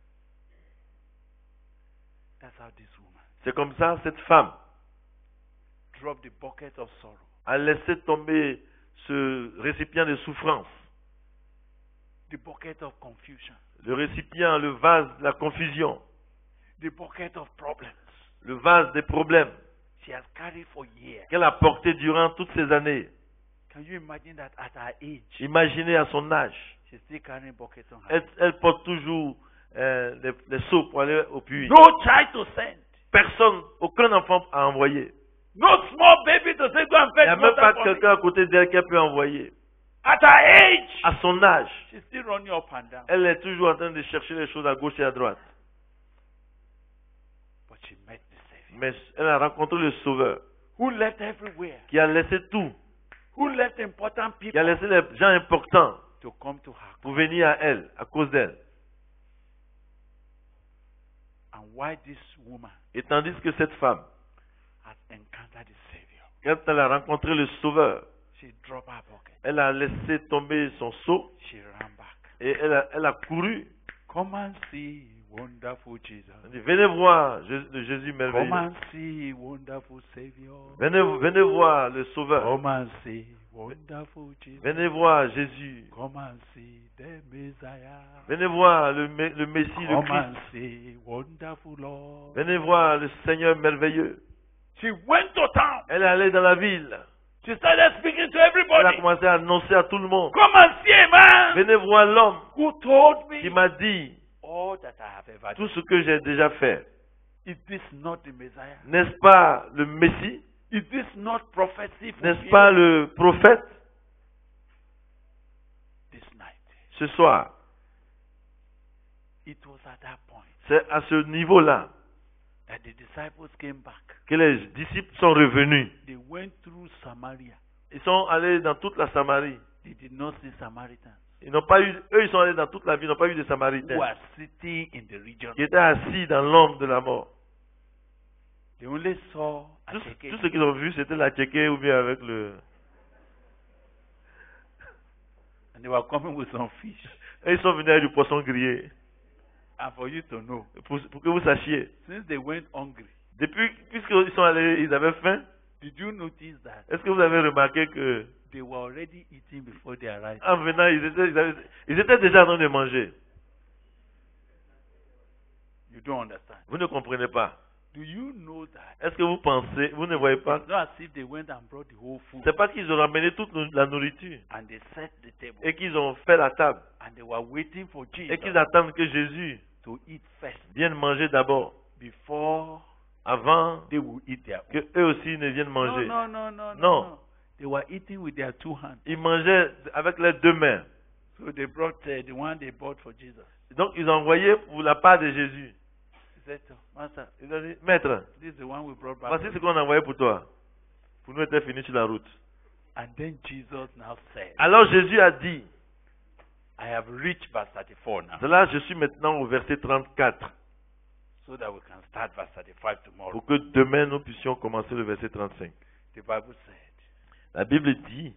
That's how this woman C'est comme ça, cette femme dropped the bucket of sorrow. a laissé tomber ce récipient de souffrance. The bucket of confusion. Le récipient, le vase de la confusion. The bucket of problems Le vase des problèmes she has carried for years. qu'elle a porté durant toutes ces années. Can you imagine that at her age, Imaginez à son âge. she's still carrying buckets on her Elle, elle porte toujours euh, les, les seaux pour aller au puits. No child to send. Personne, aucun enfant à envoyer. No small baby to say go and Il fetch n'y a même water pas for me. quelqu'un à côté d'elle qu'elle peut envoyer. At her age, À son âge, she's still running up and down. elle est toujours en train de chercher les choses à gauche et à droite. But she met the Savior, Mais elle a rencontré le Sauveur who left everywhere, qui a laissé tout, who left important qui a people laissé les gens importants to come to her. pour venir à elle, à cause d'elle. And why this woman Et tandis que cette femme, has encountered the Savior, quand elle a rencontré le Sauveur, she dropped her bucket. elle a laissé tomber son seau She ran back. et elle a, elle a couru. Come and see wonderful Jesus. Elle dit, venez voir Jésus- le Jésus Come merveilleux. and see wonderful Savior. Venez, venez voir le Sauveur. Come and see wonderful Jesus. Venez voir Jésus. Come and see the Messiah. Venez voir le, Me- le Messie, le Come Christ. and see wonderful Lord. Venez voir le Seigneur merveilleux. She went to town. Elle est allée dans la ville. She started speaking to Elle a everybody. commencé à annoncer à tout le monde. Come and see a man Venez voir l'homme who told qui me m'a dit all that I have ever tout done. ce que j'ai déjà fait. Is this not the Messiah? N'est-ce pas le Messie? Is this not prophecy N'est-ce fulfilled pas le prophète? this night? Ce soir, It was at that point c'est à ce niveau-là that the disciples came back. que les disciples sont revenus. They went through Samaria. Ils sont allés dans toute la Samarie. They did not see Samaritans Ils n'ont pas eu, eux, ils sont allés dans toute la ville, ils n'ont pas eu de who Samaritains were sitting in the region. qui étaient assis dans l'ombre de la mort. They only saw a Tout, Cheke. tout ce qu'ils ont vu, c'était la tchéké ou bien avec le. And they were coming with some fish. Et ils sont venus avec du poisson grillé. And for you to know, Pour, pour que vous sachiez. since they went hungry, Depuis, puisqu'ils sont allés, ils avaient faim. did you notice that Est-ce que vous avez remarqué que they were already eating before they arrived? en venant, ils étaient, ils, avaient- ils étaient déjà en train de manger. You don't understand. Vous ne comprenez pas. Do you know that? Est-ce que vous pensez, vous ne voyez pas? It's not as if they went and brought the whole food C'est pas qu'ils ont ramené toute nou- la nourriture and they set the table et qu'ils ont fait la table and they were waiting for et Jesus qu'ils attendent que Jésus to eat first vienne manger d'abord before avant they will eat their que own. eux aussi ne viennent No, manger. no, no, no, no, Non. no. They were eating with their two hands. Ils mangeaient avec leurs deux mains. So they brought uh, the one they bought for Jesus. Donc ils ont envoyé pour la part de Jésus. He said, Master, Ils ont dit, Maître, this is the one we brought back. voici ce qu'on a envoyé pour toi. Pour nous être finis sur la route. And then Jesus now said, Alors Jésus a dit, I have reached verse thirty-four now, de là je suis maintenant au verset trente-quatre, so that we can start verse thirty-five tomorrow. pour que demain nous puissions commencer le verset trente-cinq. The Bible said, La Bible dit,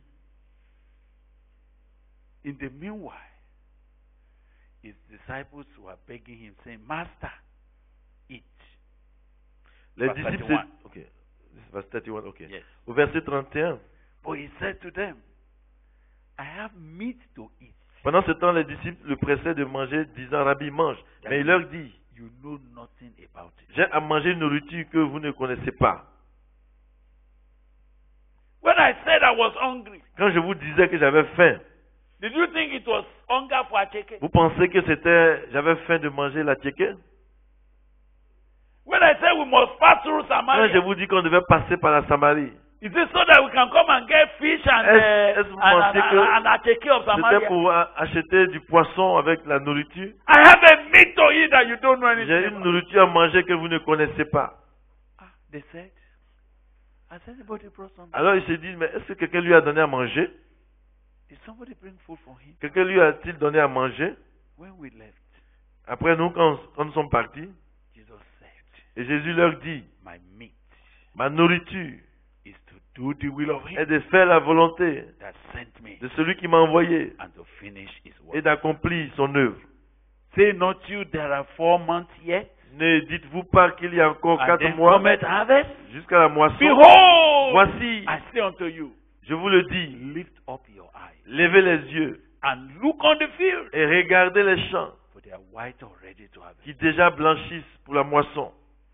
in the meanwhile, his disciples were begging him, saying, Master, eat. les Verse disciples... thirty-one. Ok, this is verse thirty-one, ok. Yes. Au verset trente et un, But he said to them, I have meat to eat. pendant ce temps, les disciples le pressaient de manger, disant, Rabbi, mange. Mais il leur dit, You know nothing about it. j'ai à manger une nourriture que vous ne connaissez pas. When I said I was hungry, Quand je vous disais que j'avais faim, did you think it was hunger for a chicken? vous pensez que c'était, j'avais faim de manger la tchéké? When I said we must pass through Quand je Samaria, vous dis qu'on devait passer par la Samarie, is it so that we can come and get fish and, Est-ce- uh, est-ce que vous and, and, pensez and, que and a chicken of c'était Samaria? pour a- acheter du poisson avec la nourriture? I have a meat to eat that you don't know anything J'ai une about. nourriture à manger que vous ne connaissez pas. Ah, they said, has anybody brought something? Alors ils se disent, mais est-ce que quelqu'un lui a donné à manger? Did somebody bring food for him? Quelqu'un lui a-t-il donné à manger? When we left, Après nous, quand, quand nous sommes partis, Jesus said, et Jésus leur dit, my meat ma nourriture is to do the will of est him de faire la volonté that sent me de celui qui m'a envoyé and to finish his et work. d'accomplir son œuvre. Say not you there are four months yet, Ne dites-vous pas qu'il y a encore and quatre then mois cometh harvest? jusqu'à la moisson? Behold, Voici, I say unto you, je vous le dis, lift up your eyes levez les yeux and look on the field, et regardez les champs for they are white already to harvest. qui déjà blanchissent pour la moisson.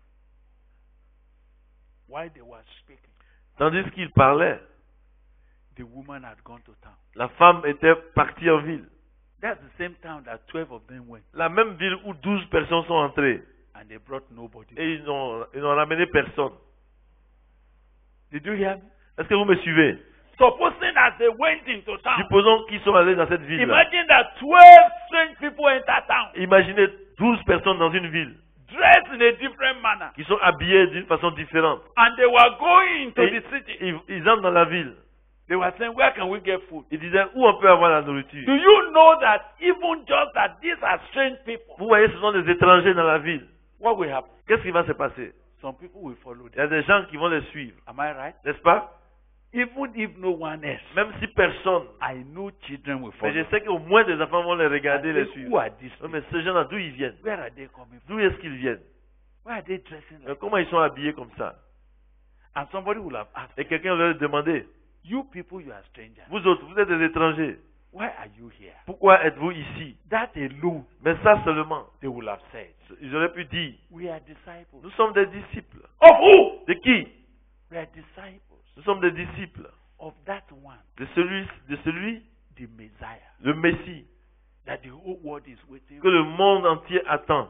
While they were speaking, Tandis qu'il parlait, the woman had gone to town. la femme était partie en ville. That's the same town that twelve of them went. La même ville où douze personnes sont entrées. And they brought nobody. Et ils n'ont, ils n'ont ramené personne. Did you hear me? Est-ce que vous me suivez? Supposing that they went into town. Supposons qu'ils sont allés dans cette ville. Imagine that twelve strange people enter town. Imaginez douze personnes dans une ville Dressed in a different manner. qui sont habillées d'une façon différente. And they were going into Et the city. ils, ils entrent dans la ville. They were saying, where can we get food? Ils disaient où on peut avoir la nourriture. Do you know that even just that these are strange people? Vous voyez, ce sont des étrangers dans la ville. What will happen? Qu'est-ce qui va se passer? Some people will follow Il y a them. des gens qui vont les suivre. Am I right? N'est-ce pas? Even if no one else, Même si personne. I know children will Mais follow. je sais qu'au moins des enfants vont les And regarder, les say, suivre. who are these Non, people? mais ces gens-là, d'où ils viennent? Where are they coming from? D'où est-ce qu'ils viennent? Why are they dressing Mais like comment ils sont habillés comme ça? And somebody will have asked, Et quelqu'un leur a demandé, you people, you are strangers. vous autres, vous êtes des étrangers. Why are you here? Pourquoi êtes-vous ici? That alone, Mais ça seulement, they will have said, ils auraient pu dire, we are disciples. nous sommes des disciples. Of who? De qui? We are disciples Nous sommes des disciples of that one, de celui, de celui, the Messiah, le Messie, that the whole world is waiting que for. le monde entier attend.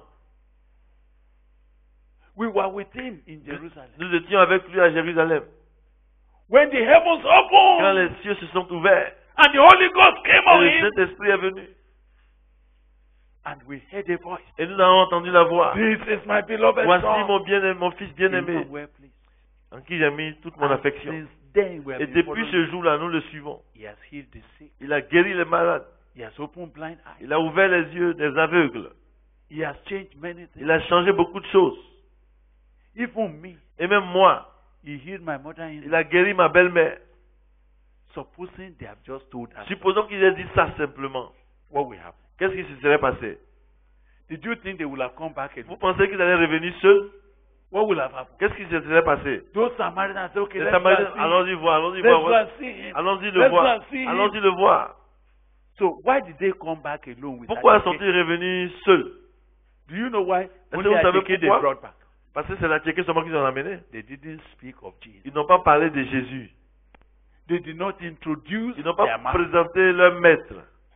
We were with him in Jerusalem. Nous étions avec lui à Jérusalem. When the heavens Quand opened les cieux se sont ouverts, and the Holy Ghost came et on le him, Saint-Esprit est venu. and we heard a voice. Et nous avons entendu la voix. This is my beloved Voici son. mon bien, mon fils In bien-aimé, whom we are pleased. en qui j'ai mis toute mon And affection. since then we have Et been depuis following ce him. jour-là, nous le suivons. He has healed the sick. Il a guéri les malades. He has opened blind eyes. Il a ouvert les yeux des aveugles. He has changed many things. Il a changé beaucoup de choses. Even me, Et même moi, he healed my mother-in-law. il a guéri ma belle-mère. Supposing they have just told us, Supposons qu'il ait dit ça simplement. what will happen? Qu'est-ce qui se serait passé? Did you think they will have come back Vous again? pensez qu'ils allaient revenir seuls? What will have happened? Qu'est-ce qui se serait passé? Those Samaritans said, okay, Les let's go Samaritains, and see him. allons-y voir, allons-y Let's go voir. and see him. Allons-y le Let's go voir. and see him. Allons-y le voir. So why did they come back alone with Pourquoi Acheke? sont-ils revenus seuls? Do you know why? que Only vous savez Acheke they pourquoi? brought back. Parce que c'est la Tchéquie seulement qu'ils ont ramené. They didn't speak of Jesus. Ils n'ont pas parlé de Jésus. They did not introduce Ils n'ont their pas master. présenté leur maître.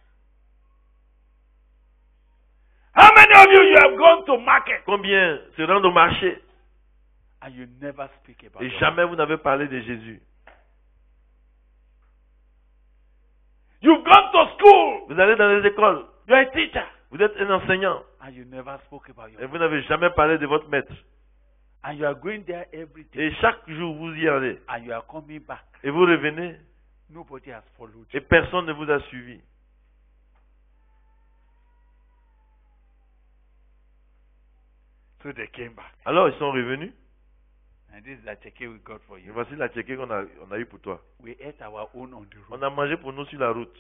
How many of you you have gone to market Combien se rendent au marché and you never speak about et it? jamais vous n'avez parlé de Jésus? You've gone to school. Vous allez dans les écoles, You're a teacher vous êtes un enseignant and you never spoke about et your vous n'avez jamais parlé de votre maître. and you are going there every day Et chaque jour vous y allez and you are coming back. et vous revenez Nobody has followed et you. personne ne vous a suivi. So they came back. Alors ils sont revenus. And this is the Acheke we got for Et you. voici la Tchéquie qu'on a, on a eu pour toi. We ate our own on the road. On a mangé pour nous sur la route.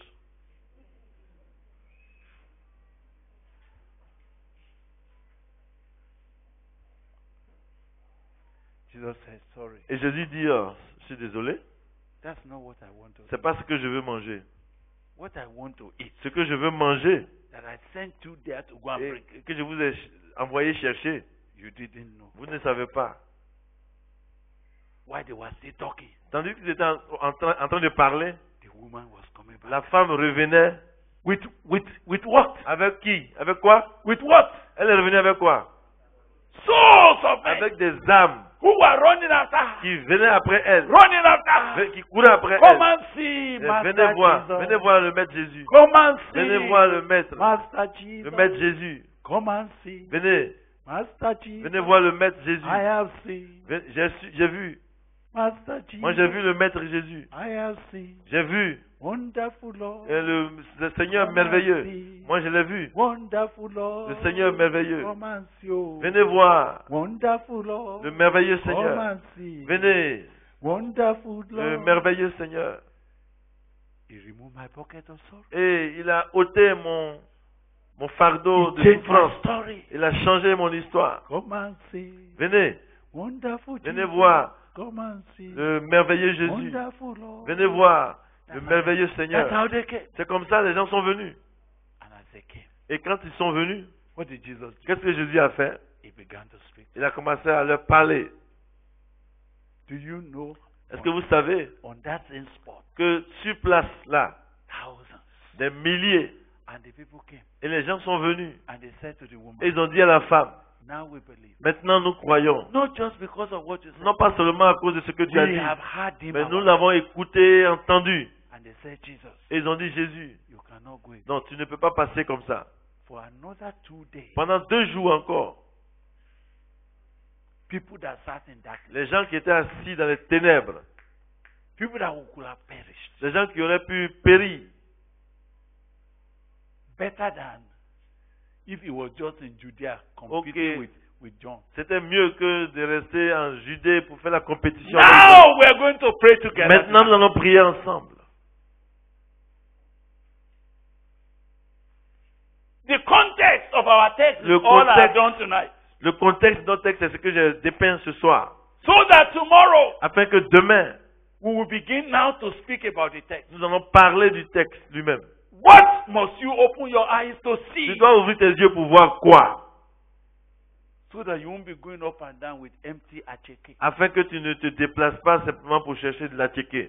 Jesus said, sorry. Et Jésus dit, oh, je suis désolé, That's not what I want to c'est eat. pas ce que je veux manger. What I want to eat. Ce que je veux manger That I sent you there to go and bring. et que je vous ai ch- envoyé chercher, You didn't know. vous ne savez pas. Why they were still talking. Tandis qu'ils étaient en, en train, en train de parler, The woman was coming back. la femme revenait With with with what? avec qui? Avec quoi? With what? Elle est revenue avec quoi? Souls of men Avec des âmes who were running after her. qui venaient après elle, Running after her. qui couraient après Come elle. and see, Et Master Venez voir, Jesus. venez voir le maître Jésus. Come and see, Venez voir le maître, Master Jesus. le maître Jésus. Come and see, Venez, Master Jesus. venez voir le maître Jésus. I have seen, Ven- J'ai su- j'ai vu, Master Jesus. moi j'ai vu le maître Jésus. I have seen, J'ai vu wonderful Lord. et le, le Seigneur Come and merveilleux. see, Moi je l'ai vu. wonderful Lord. Le Seigneur merveilleux. Come and see, oh. Venez voir Wonderful Lord. le merveilleux Come Seigneur. and see, Venez, wonderful Lord. le merveilleux Seigneur. He removed my pocket of sorrow. Et il a ôté mon, mon fardeau He de changed my souffrance. story. Il a changé mon histoire. Come and see, Venez, wonderful venez Jesus. voir Come and see, le merveilleux Jésus. wonderful Lord. Venez voir le That's merveilleux That's Seigneur. how they came. C'est comme ça les gens sont venus. And as they came, Et quand ils sont venus, what did Jesus do? qu'est-ce que Jésus a fait? He began to speak. Il a commencé à leur parler. Do you know? Est-ce que vous savez On that same spot, que sur place là, thousands des milliers And the people came Et les gens sont venus. and they said to the woman, Et ils ont dit à la femme, now we believe. maintenant nous croyons. Not just because of what you said. Non pas seulement à cause de ce que tu as We dit, have heard him. mais nous about- l'avons écouté, entendu. And they said, Jesus, Et ils ont dit, Jésus, you cannot go in. non, tu ne peux pas passer comme ça. For another two days, Pendant deux jours encore, people that sat in darkness, les gens qui étaient assis dans les ténèbres, people that could have perished, les gens qui auraient pu périr, better than if he was just in Judea competing Okay. with, with John. c'était mieux que de rester en Judée pour faire la compétition. avec Now we are going to pray eux. together. Maintenant, nous allons prier ensemble. The context of our text is Le all I have contexte- done tonight. Le contexte de notre texte, c'est ce que j'ai dépeint ce soir. So that tomorrow Afin que demain, we will begin now to speak about the text. nous allons parler du texte lui-même. What must you open your eyes to see Tu dois ouvrir tes yeux pour voir quoi? so that you won't be going up and down with empty acheke? Afin que tu ne te déplaces pas simplement pour chercher de la tchéquée.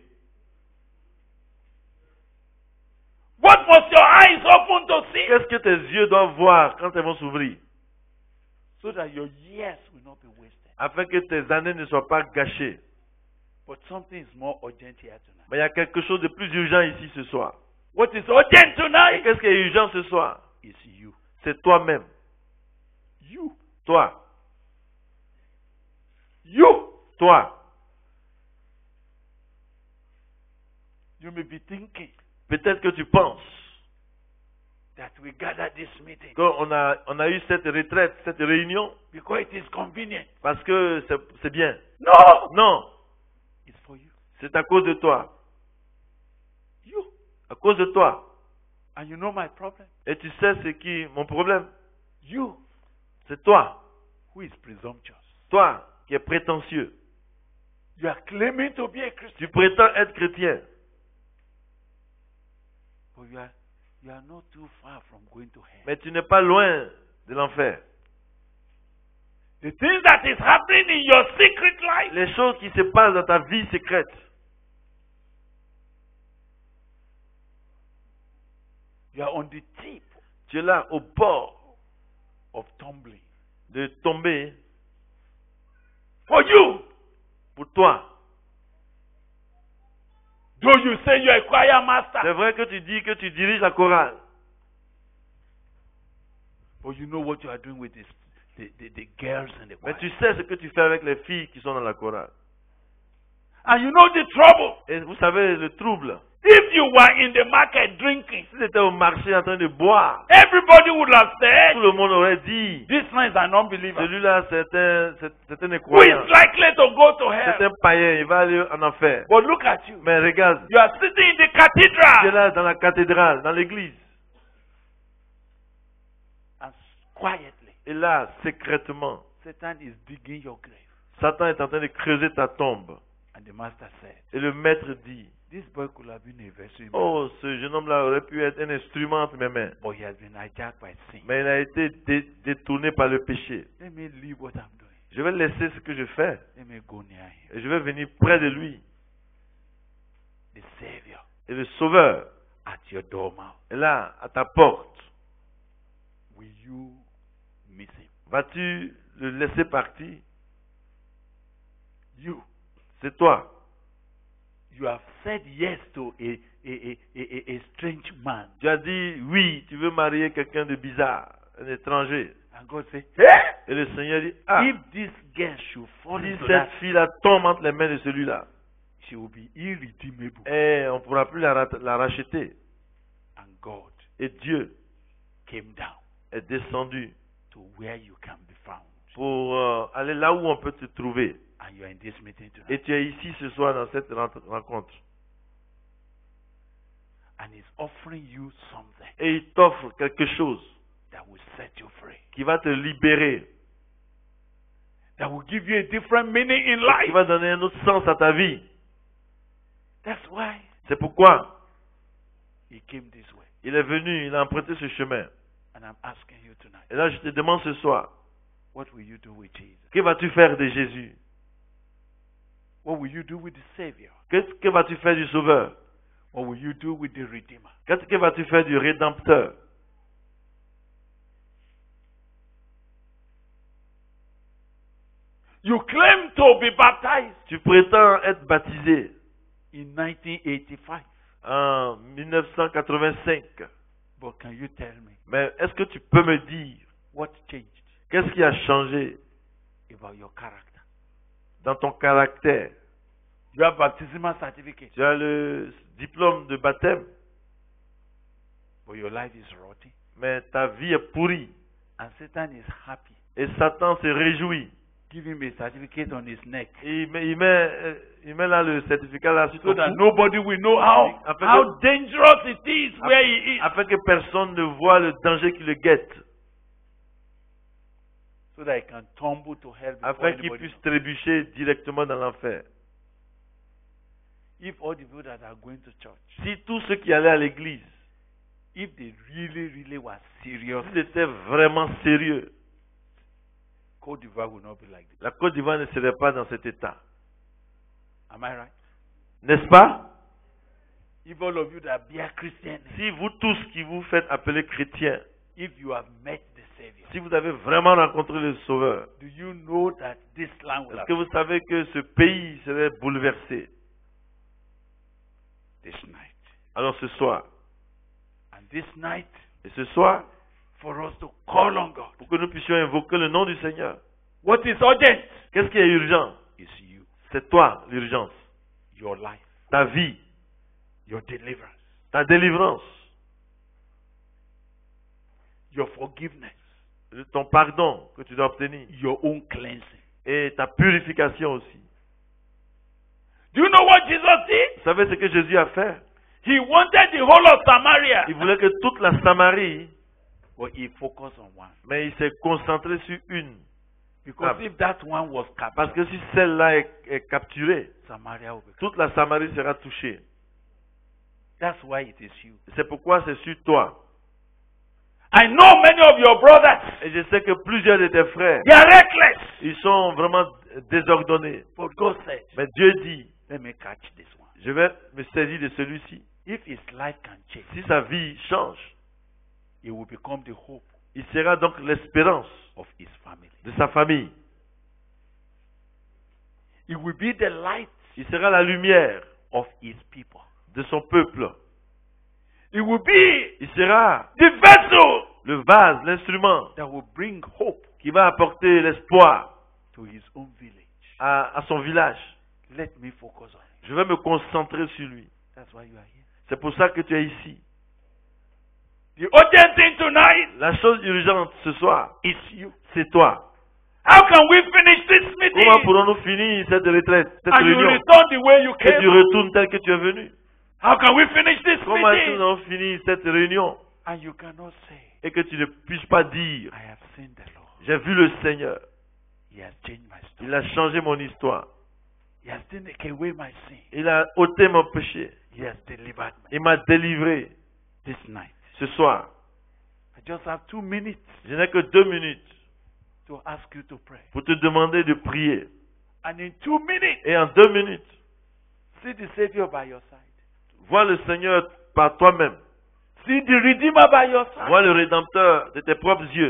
What must your eyes open to see Qu'est-ce que tes yeux doivent voir quand elles vont s'ouvrir? so that your years will not be wasted? Afin que tes années ne soient pas gâchées. But something is more urgent here tonight. Mais il y a quelque chose de plus urgent ici ce soir. What is urgent Et tonight qu'est-ce qui est urgent ce soir? is you. C'est toi-même. You. Toi. You. Toi. You may be thinking Peut-être que tu penses that we gather this meeting qu'on a, on a eu cette retraite, cette réunion, because it is convenient. parce que c'est, c'est bien. No! Non. It's for you. C'est à cause de toi. You. À cause de toi. And you know my problem? Et tu sais c'est qui mon problème? You C'est toi. who is presumptuous. Toi qui es prétentieux. You are claiming to be a Christian. Tu prétends être chrétien. But you are, you are not too far from going to hell. Mais tu n'es pas loin de l'enfer. The things that is happening in your secret life, Les choses qui se passent dans ta vie secrète. you are on the tip Tu es là au bord of tumbling. de tomber For you, pour toi. though you say you are a choir master, C'est vrai que tu dis que tu diriges la chorale. but you know what you are doing with this, the, the, the girls in the Mais choir. tu sais ce que tu fais avec les filles qui sont dans la chorale. And you know the trouble. Et vous savez le trouble. If you were in the market drinking, Si tu étais au marché en train de boire, everybody would have tout said, le monde aurait dit, this man is an unbeliever. celui-là c'est un, c'est, c'est un Who is incroyant. likely to go to C'est hell? un païen, il va aller en enfer. But look at you. Mais regarde, You are sitting in the tu es cathedral. là dans la cathédrale, dans l'église. And quietly, Et là, secrètement, Satan is digging your grave. Satan est en train de creuser ta tombe. And the master said, Et le maître dit, this boy could have been a vessel, in my oh, ce jeune homme-là aurait pu être un instrument entre mes mains. but he has been hijacked by sin. Mais il a été dé- détourné par le péché. Let me leave what I'm doing. Je vais laisser ce que je fais. Let me go near him. Et je vais venir près de lui. The Savior Et le Sauveur at your doormouth. est là, à ta porte. Will you miss him? Vas-tu le laisser partir? You. C'est toi. You have said yes to a, a, a, a, a strange man. Tu as dit, oui, tu veux marier quelqu'un de bizarre, un étranger. And God said, hey! Et le Seigneur dit, ah, If this girl should fall si into cette that, fille-là tombe entre les mains de celui-là, she will be irredeemable. et on ne pourra plus la, ra- la racheter. And God Et Dieu came down est descendu to where you can be found. pour euh, aller là où on peut te trouver. And you are in this meeting tonight. Et tu es ici ce soir dans cette ren- rencontre. And he's offering you something Et il t'offre quelque chose that will set you free. qui va te libérer, That will give you a different meaning in qui life. va donner un autre sens à ta vie. That's why C'est pourquoi he came this way. il est venu, il a emprunté ce chemin. And I'm asking you tonight, Et là, je te demande ce soir, what will you do with Jesus? que vas-tu faire de Jésus? What will you do with the Savior? Qu'est-ce que vas-tu faire du Sauveur? What will you do with the Redeemer? Qu'est-ce que vas-tu faire du Rédempteur? You claim to be baptized Tu prétends être baptisé in nineteen eighty-five. en mille neuf cent quatre-vingt-cinq. But can you tell me Mais est-ce que tu peux me dire what changed qu'est-ce qui a changé about your character? dans ton caractère? You have baptismal certificate, Tu as le diplôme de baptême, but your life is rotten. mais ta vie est pourrie. And Satan is happy, Et Satan se réjouit. give him a certificate on his neck, Et il met, il met, euh, il met là le certificat là sur so ton that cou, nobody will know how, Afin how que- dangerous it is where he is, afin que personne ne voit le danger qui le guette, so that he can tumble to hell before afin qu'il anybody puisse knows. trébucher directement dans l'enfer. If all the people that are going to church, Si tous ceux qui allaient à l'église, if they really, really were serious, s'ils étaient vraiment sérieux, Côte d'Ivoire will not be like this. la Côte d'Ivoire ne serait pas dans cet état. Am I right? N'est-ce pas? If all of you that bear Christian, Si vous tous qui vous faites appeler chrétiens, if you have met the Savior, si vous avez vraiment rencontré le Sauveur, do you know that this land will est-ce have que vous savez que ce pays serait bouleversé? this night? Alors ce soir, And this night, et ce soir, for us to call on God. pour que nous puissions invoquer le nom du Seigneur, What is urgent qu'est-ce qui est urgent? is you, C'est toi l'urgence, your life, ta vie, your deliverance, ta délivrance, your forgiveness, ton pardon que tu dois obtenir your own cleansing. et ta purification aussi. Do you know what Jesus did? Vous savez ce que Jésus a fait? He wanted the whole of Samaria, Il voulait que toute la Samarie, but he focused on one. mais il s'est concentré sur une. Because Ah. if that one was Parce captured, que si celle-là est, est capturée, Samaria will be captured. toute la Samarie sera touchée. That's why it is you. C'est pourquoi c'est sur toi. I know many of your brothers, Et je sais que plusieurs de tes frères, they are reckless. ils sont vraiment désordonnés. But God said, Mais Dieu dit, let me catch this one. je vais me saisir de celui-ci. If his life can change, Si sa vie change, it will become the hope il sera donc l'espérance of his family. de sa famille. It will be the light Il sera la lumière of his people. de son peuple. It will be Il sera the vessel le vase, l'instrument that will bring hope qui va apporter l'espoir to his own village. à, à son village. Let me focus on it. Je vais me concentrer sur lui. That's why you are here. C'est pour ça que tu es ici. The urgent thing tonight La chose urgente ce soir, is you. c'est toi. How can we finish this meeting Comment pourrons-nous finir cette retraite, cette and you réunion, return the way you et tu came? retournes tel que tu es venu? How can we finish this Comment est-ce que nous meeting allons finir cette réunion and you cannot say, et que tu ne puisses pas dire, I have seen the Lord. j'ai vu le Seigneur, He has changed my story. il a changé mon histoire, He has taken away my sin. il a ôté mon péché, He has delivered me. il m'a délivré. This night, Ce soir, I just have two minutes je n'ai que deux minutes to ask you to pray. pour te demander de prier. And in two minutes, Et en deux minutes, see the Savior by your side. vois le Seigneur par toi-même. See the Redeemer by your side. Vois le Rédempteur de tes propres yeux.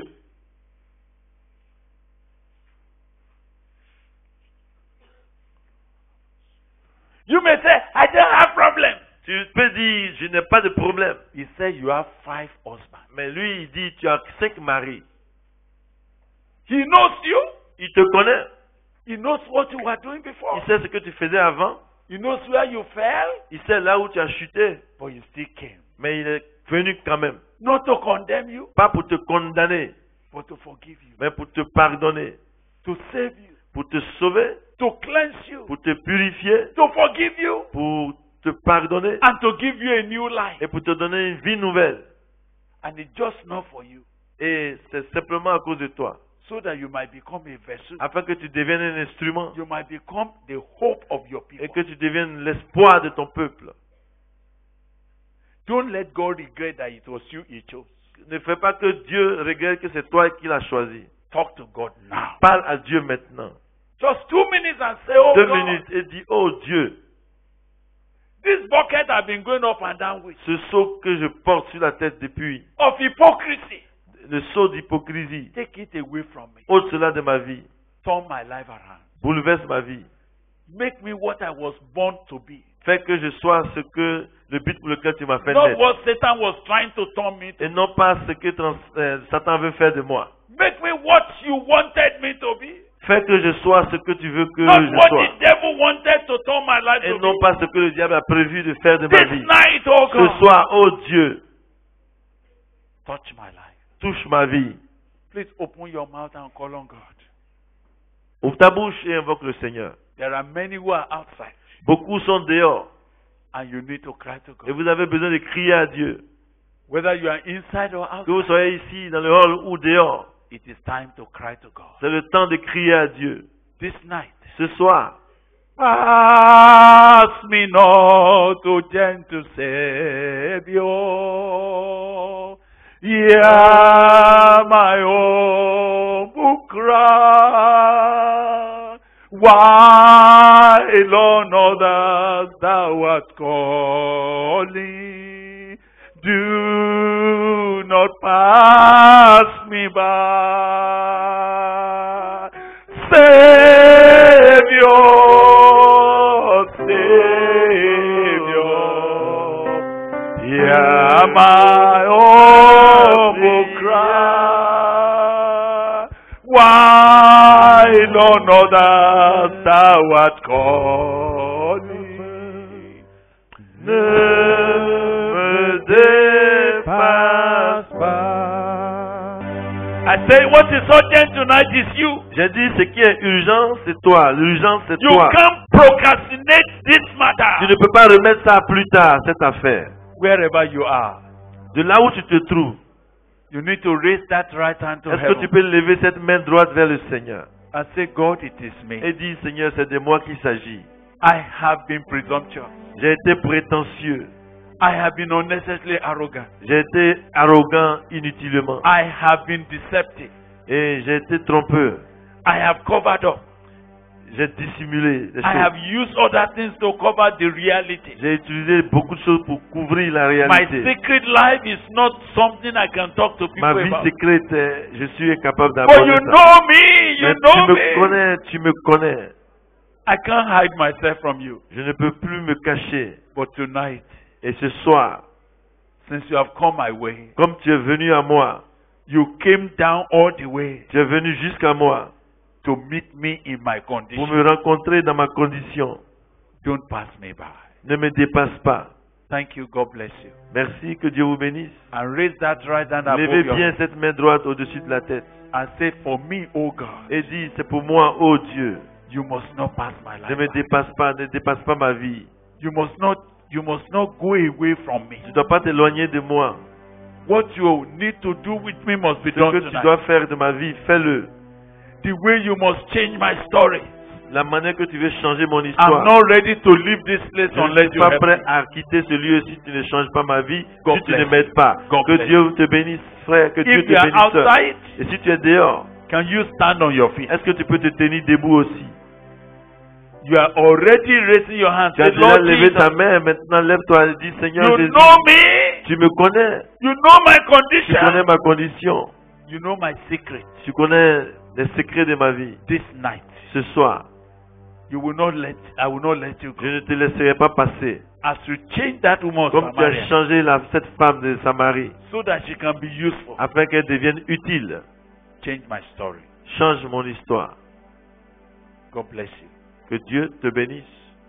You may say, I don't have problem. Tu peux dire, je n'ai pas de problème. He said, you have five husbands. Mais lui, il dit, tu as cinq maris. He knows you. Il te connaît. He knows what you were doing before. Il sait ce que tu faisais avant. He knows where you fell, Il sait là où tu as chuté. but he still came. Mais il est venu quand même. Not to condemn you, Pas pour te condamner, but to forgive you, mais pour te pardonner. to save you, Pour te sauver, to cleanse you, pour te purifier, to forgive you, pour te pardonner and to give you a new life. et pour te donner une vie nouvelle. And it's just not for you, Et c'est simplement à cause de toi. so that you might become a vessel. Afin que tu deviennes un instrument You might become the hope of your et people. que tu deviennes l'espoir de ton peuple. Don't let God regret that it was you he chose. Ne fais pas que Dieu regrette que c'est toi qui l'as choisi. Talk to God now. Parle à Dieu maintenant. Just two minutes and say, oh Deux God, minutes et dis, oh Dieu, this bucket I've been going up and down with, ce seau que je porte sur la tête depuis, of hypocrisy, le seau d'hypocrisie, take it away from me. ôte cela de ma vie. turn my life around. Bouleverse ma vie. Make me what I was born to be. Fais que je sois ce que le but pour lequel tu m'as fait Not naître. what Satan was trying to turn me to. Et non pas ce que trans- euh, Satan veut faire de moi. Make me what you wanted me to be. Fais que je sois ce que tu veux que Not je what sois. the devil wanted to turn my life Et to non be. pas ce que le diable a prévu de faire de ma This vie. night, oh Ce God, soir, oh Dieu, touch my life. touche ma vie. Please open your mouth and call on God. Ouvre ta bouche et invoque le Seigneur. There are many who are outside, Beaucoup sont dehors. and you need to cry to Et God. vous avez besoin de crier à Dieu. Whether you are inside or Que vous outside, soyez ici, dans le hall ou dehors. it is time to cry to God. C'est le temps de crier à Dieu. This night, Ce soir, ask me not, O gentle Savior. Hear my humble cry. While on others thou art calling, do not pass me by. Savior, Savior, hear my humble cry. While on others thou art calling, ne me dépasse pas. I say what is urgent tonight is you. J'ai dit, ce qui est urgent, c'est toi. L'urgence, c'est You toi. can't procrastinate this Tu matter. ne peux pas remettre ça plus tard, cette affaire. Wherever you are, De là où tu te trouves, you need to raise that right hand to est-ce que tu heaven peux lever cette main droite vers le Seigneur and say, God, it is me. et dire, Seigneur, c'est de moi qu'il s'agit. I have been presumptuous. J'ai été prétentieux. I have been unnecessarily arrogant. J'ai été arrogant inutilement. I have been deceptive. Et j'ai été trompeur. I have covered up. J'ai dissimulé les I have choses. used other things to cover the reality. J'ai utilisé beaucoup de choses pour couvrir la My réalité. secret life is not something I can talk to Ma people vie about. secrète, est- je suis incapable But d'aborder you ça. know me, you Mais know tu me me. connais, tu me connais. I can't hide myself from you. Je ne peux plus me cacher. But tonight, Et ce soir, since you have come my way, comme tu es venu à moi, you came down all the way tu es venu jusqu'à moi to meet me in my pour condition. me rencontrer dans ma condition. Don't pass me by. Ne me dépasse pas. Thank you. God bless you. Merci, que Dieu vous bénisse. And raise that right hand above Levez your bien head cette main droite au-dessus de la tête and say, for me, oh God, et dis, c'est pour moi, oh Dieu. you must not pass my Ne life me by. dépasse pas, ne dépasse pas ma vie. You must not, you must not go away from me. Tu ne dois pas t'éloigner de moi. What you need to do with me must be Ce done que tu tonight. dois faire de ma vie, fais-le. The way you must change my story. La manière que tu veux changer mon I'm histoire. not ready to leave this place Je ne unless suis you pas help prêt me. à quitter ce lieu si tu ne changes pas ma vie, God si tu ne bless m'aides pas. God Que bless Dieu te bénisse, frère, que Dieu If te you are bénisse. sœur. outside, Et si tu es dehors, can you stand on your feet? est-ce que tu peux te tenir debout aussi? You are already raising your hand. Tu as Say, déjà Lord levé ta Jesus, main, maintenant lève-toi et dis, Seigneur you Jésus, know me. tu me connais, You know my tu connais condition. ma condition, You know my secret. tu connais les secrets de ma vie. This night, Ce soir, you will not let. I will not let you je go. ne te laisserai pas passer. As you change that woman, Comme tu as Samaria, changé la, cette femme de Samarie, so that she can be useful. afin qu'elle devienne utile, Change my story. change mon histoire. God bless you. Que Dieu te bénisse.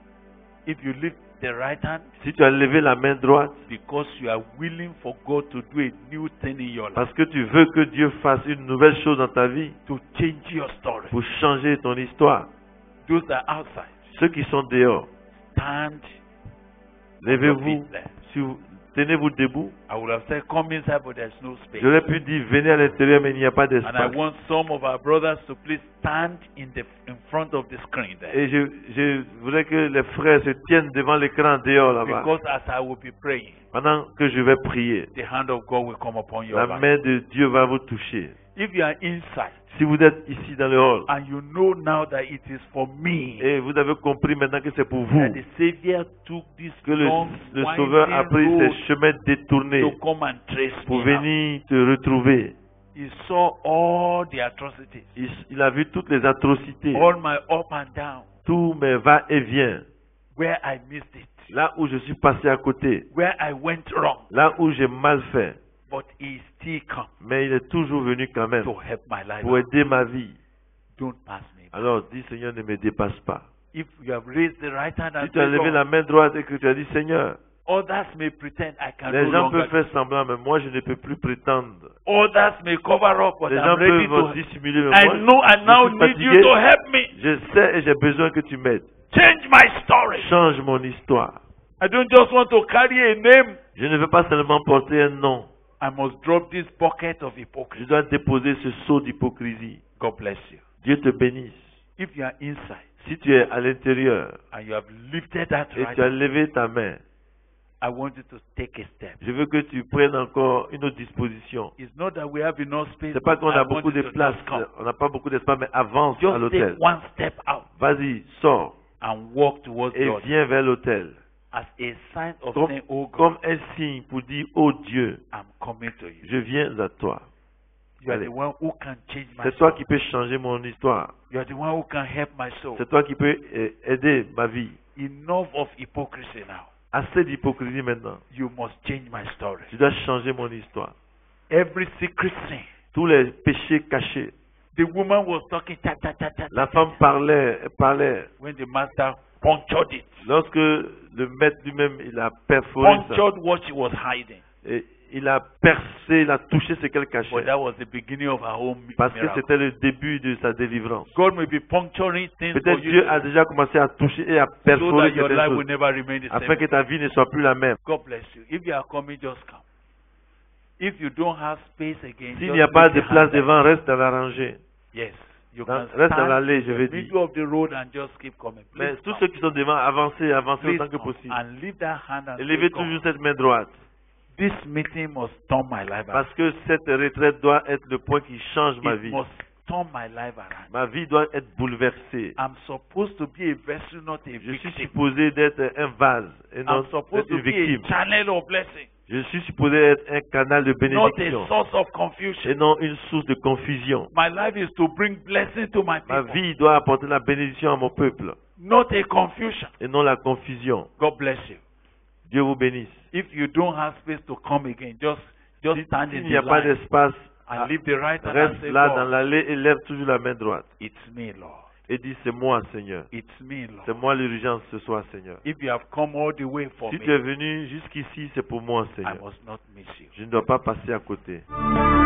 If you lift the right hand, Si tu as levé la main droite, because you are willing for God to do a new thing in your life, parce que tu veux que Dieu fasse une nouvelle chose dans ta vie, to change your story. pour changer ton histoire. Those that are outside, Ceux qui sont dehors, stand. levez-vous, si vous- tenez-vous debout. I would have said, come inside, but there's no space. J'aurais pu dire, venez à l'intérieur, mais il n'y a pas And I d'espace. want some of our brothers to please stand in the in front of the screen there. Et je, je voudrais que les frères se tiennent devant l'écran dehors là-bas. Because as I will be praying, Pendant que je vais prier, the hand of God will come upon your la life. main de Dieu va vous toucher. If you are inside Si vous êtes ici dans le hall, and you know now that it is for me, et vous avez compris maintenant que c'est pour vous, that the Savior took this que le, long, le Sauveur a pris winding ces road chemins détournés to come and trace pour me out. venir te retrouver. He saw all the atrocities, Il, il a vu toutes les atrocités, all my up and down, tous mes va-et-vient, where I missed it, là où je suis passé à côté, where I went wrong. là où j'ai mal fait. But he still come Mais il est toujours venu quand même to help my life. pour aider ma vie. Don't pass me by. Alors dis, Seigneur, ne me dépasse pas. If you have raised the right hand and Si tu as said, levé "God, la main droite et que tu as dit, Seigneur, others may pretend I can les no gens longer. peuvent faire semblant, mais moi je ne peux plus prétendre. Others may cover up, but Les I'm gens ready peuvent to. dissimuler, mais I moi know I now je suis need you fatigué. to help me. Je sais et j'ai besoin que tu m'aides. Change my story. Change mon histoire. I don't just want to carry a name. Je ne veux pas seulement porter un nom. I must drop this bucket of Je hypocrisy. dois déposer ce seau d'hypocrisie. God bless you. Dieu te bénisse. If you are inside Si tu es à l'intérieur and you have lifted that et right tu as hand, levé ta main, I want you to take a step. je veux que tu prennes encore une autre disposition. It's not that we have enough space. C'est pas qu'on I a want beaucoup de you to place, just come. on n'a pas beaucoup d'espace, mais avance à Just l'hôtel. take one step out Vas-y, sors and walk towards et God viens vers l'hôtel. as a sign of Comme, saying, "Oh God, comme un signe pour dire, oh Dieu, I'm coming to you." je viens à toi. You are Allez. the one who can change my C'est toi soul. qui peux changer mon histoire. You are the one who can help my soul. C'est toi qui peux euh, aider ma vie. Enough of hypocrisy now. Assez d'hypocrisie maintenant. You must change my story. Tu dois changer mon histoire. Every secret sin. Tous les péchés cachés. The woman was talking ta ta ta ta. La ta, femme ta, parlait, parlait. when the master punctured it. Lorsque le maître lui-même, il a perforé ça. Punctured what she was hiding. Et il a percé, il a touché ce qu'elle cachait. But that was the beginning of her own mi- Parce que miracle. c'était le début de sa délivrance. God may be puncturing things for Peut-être you Dieu a déjà commencé à toucher et à so perforer that your certaines life choses, will never remain the afin same. que ta vie ne soit plus la même. God bless you. If you are coming, just come. If you don't have space again, S'il just n'y a pas make de your place hand up. devant, reste dans la rangée. Yes. You Dans- can reste dans stand l'allée, je in vais the dire. middle of the road and just keep coming. Mais Please tous come. ceux qui sont devant, avancez, avancez Please autant que come. possible. And leave that hand and Et levez say, "Come." toujours cette main droite. This meeting must turn my life around. Parce que cette retraite doit être le point qui change ma It vie. must turn my life around. Ma vie doit être bouleversée. I'm supposed to be a vessel, not a Je suis victim. supposé d'être un vase et non I'm supposed être une to be a victime. channel of blessing, Je suis supposé être un canal de not a bénédiction source of et confusion. non une source de confusion. My life is to bring blessing to my Ma people, vie doit apporter la bénédiction à mon peuple not a confusion. et non la confusion. God bless you. Dieu vous bénisse. If you don't have space to come again, just just Si- stand S'il in n'y a the pas line d'espace, and ah, leave the right hand and reste say, là dans "God, l'allée et lève toujours la main droite. it's me, Lord. Et dis, c'est moi, Seigneur. It's me, C'est Lord." moi l'urgence ce soir, Seigneur. If you have come all the way for Si me, tu es venu jusqu'ici, c'est pour moi, I Seigneur. must not miss you. Je ne dois pas passer à côté.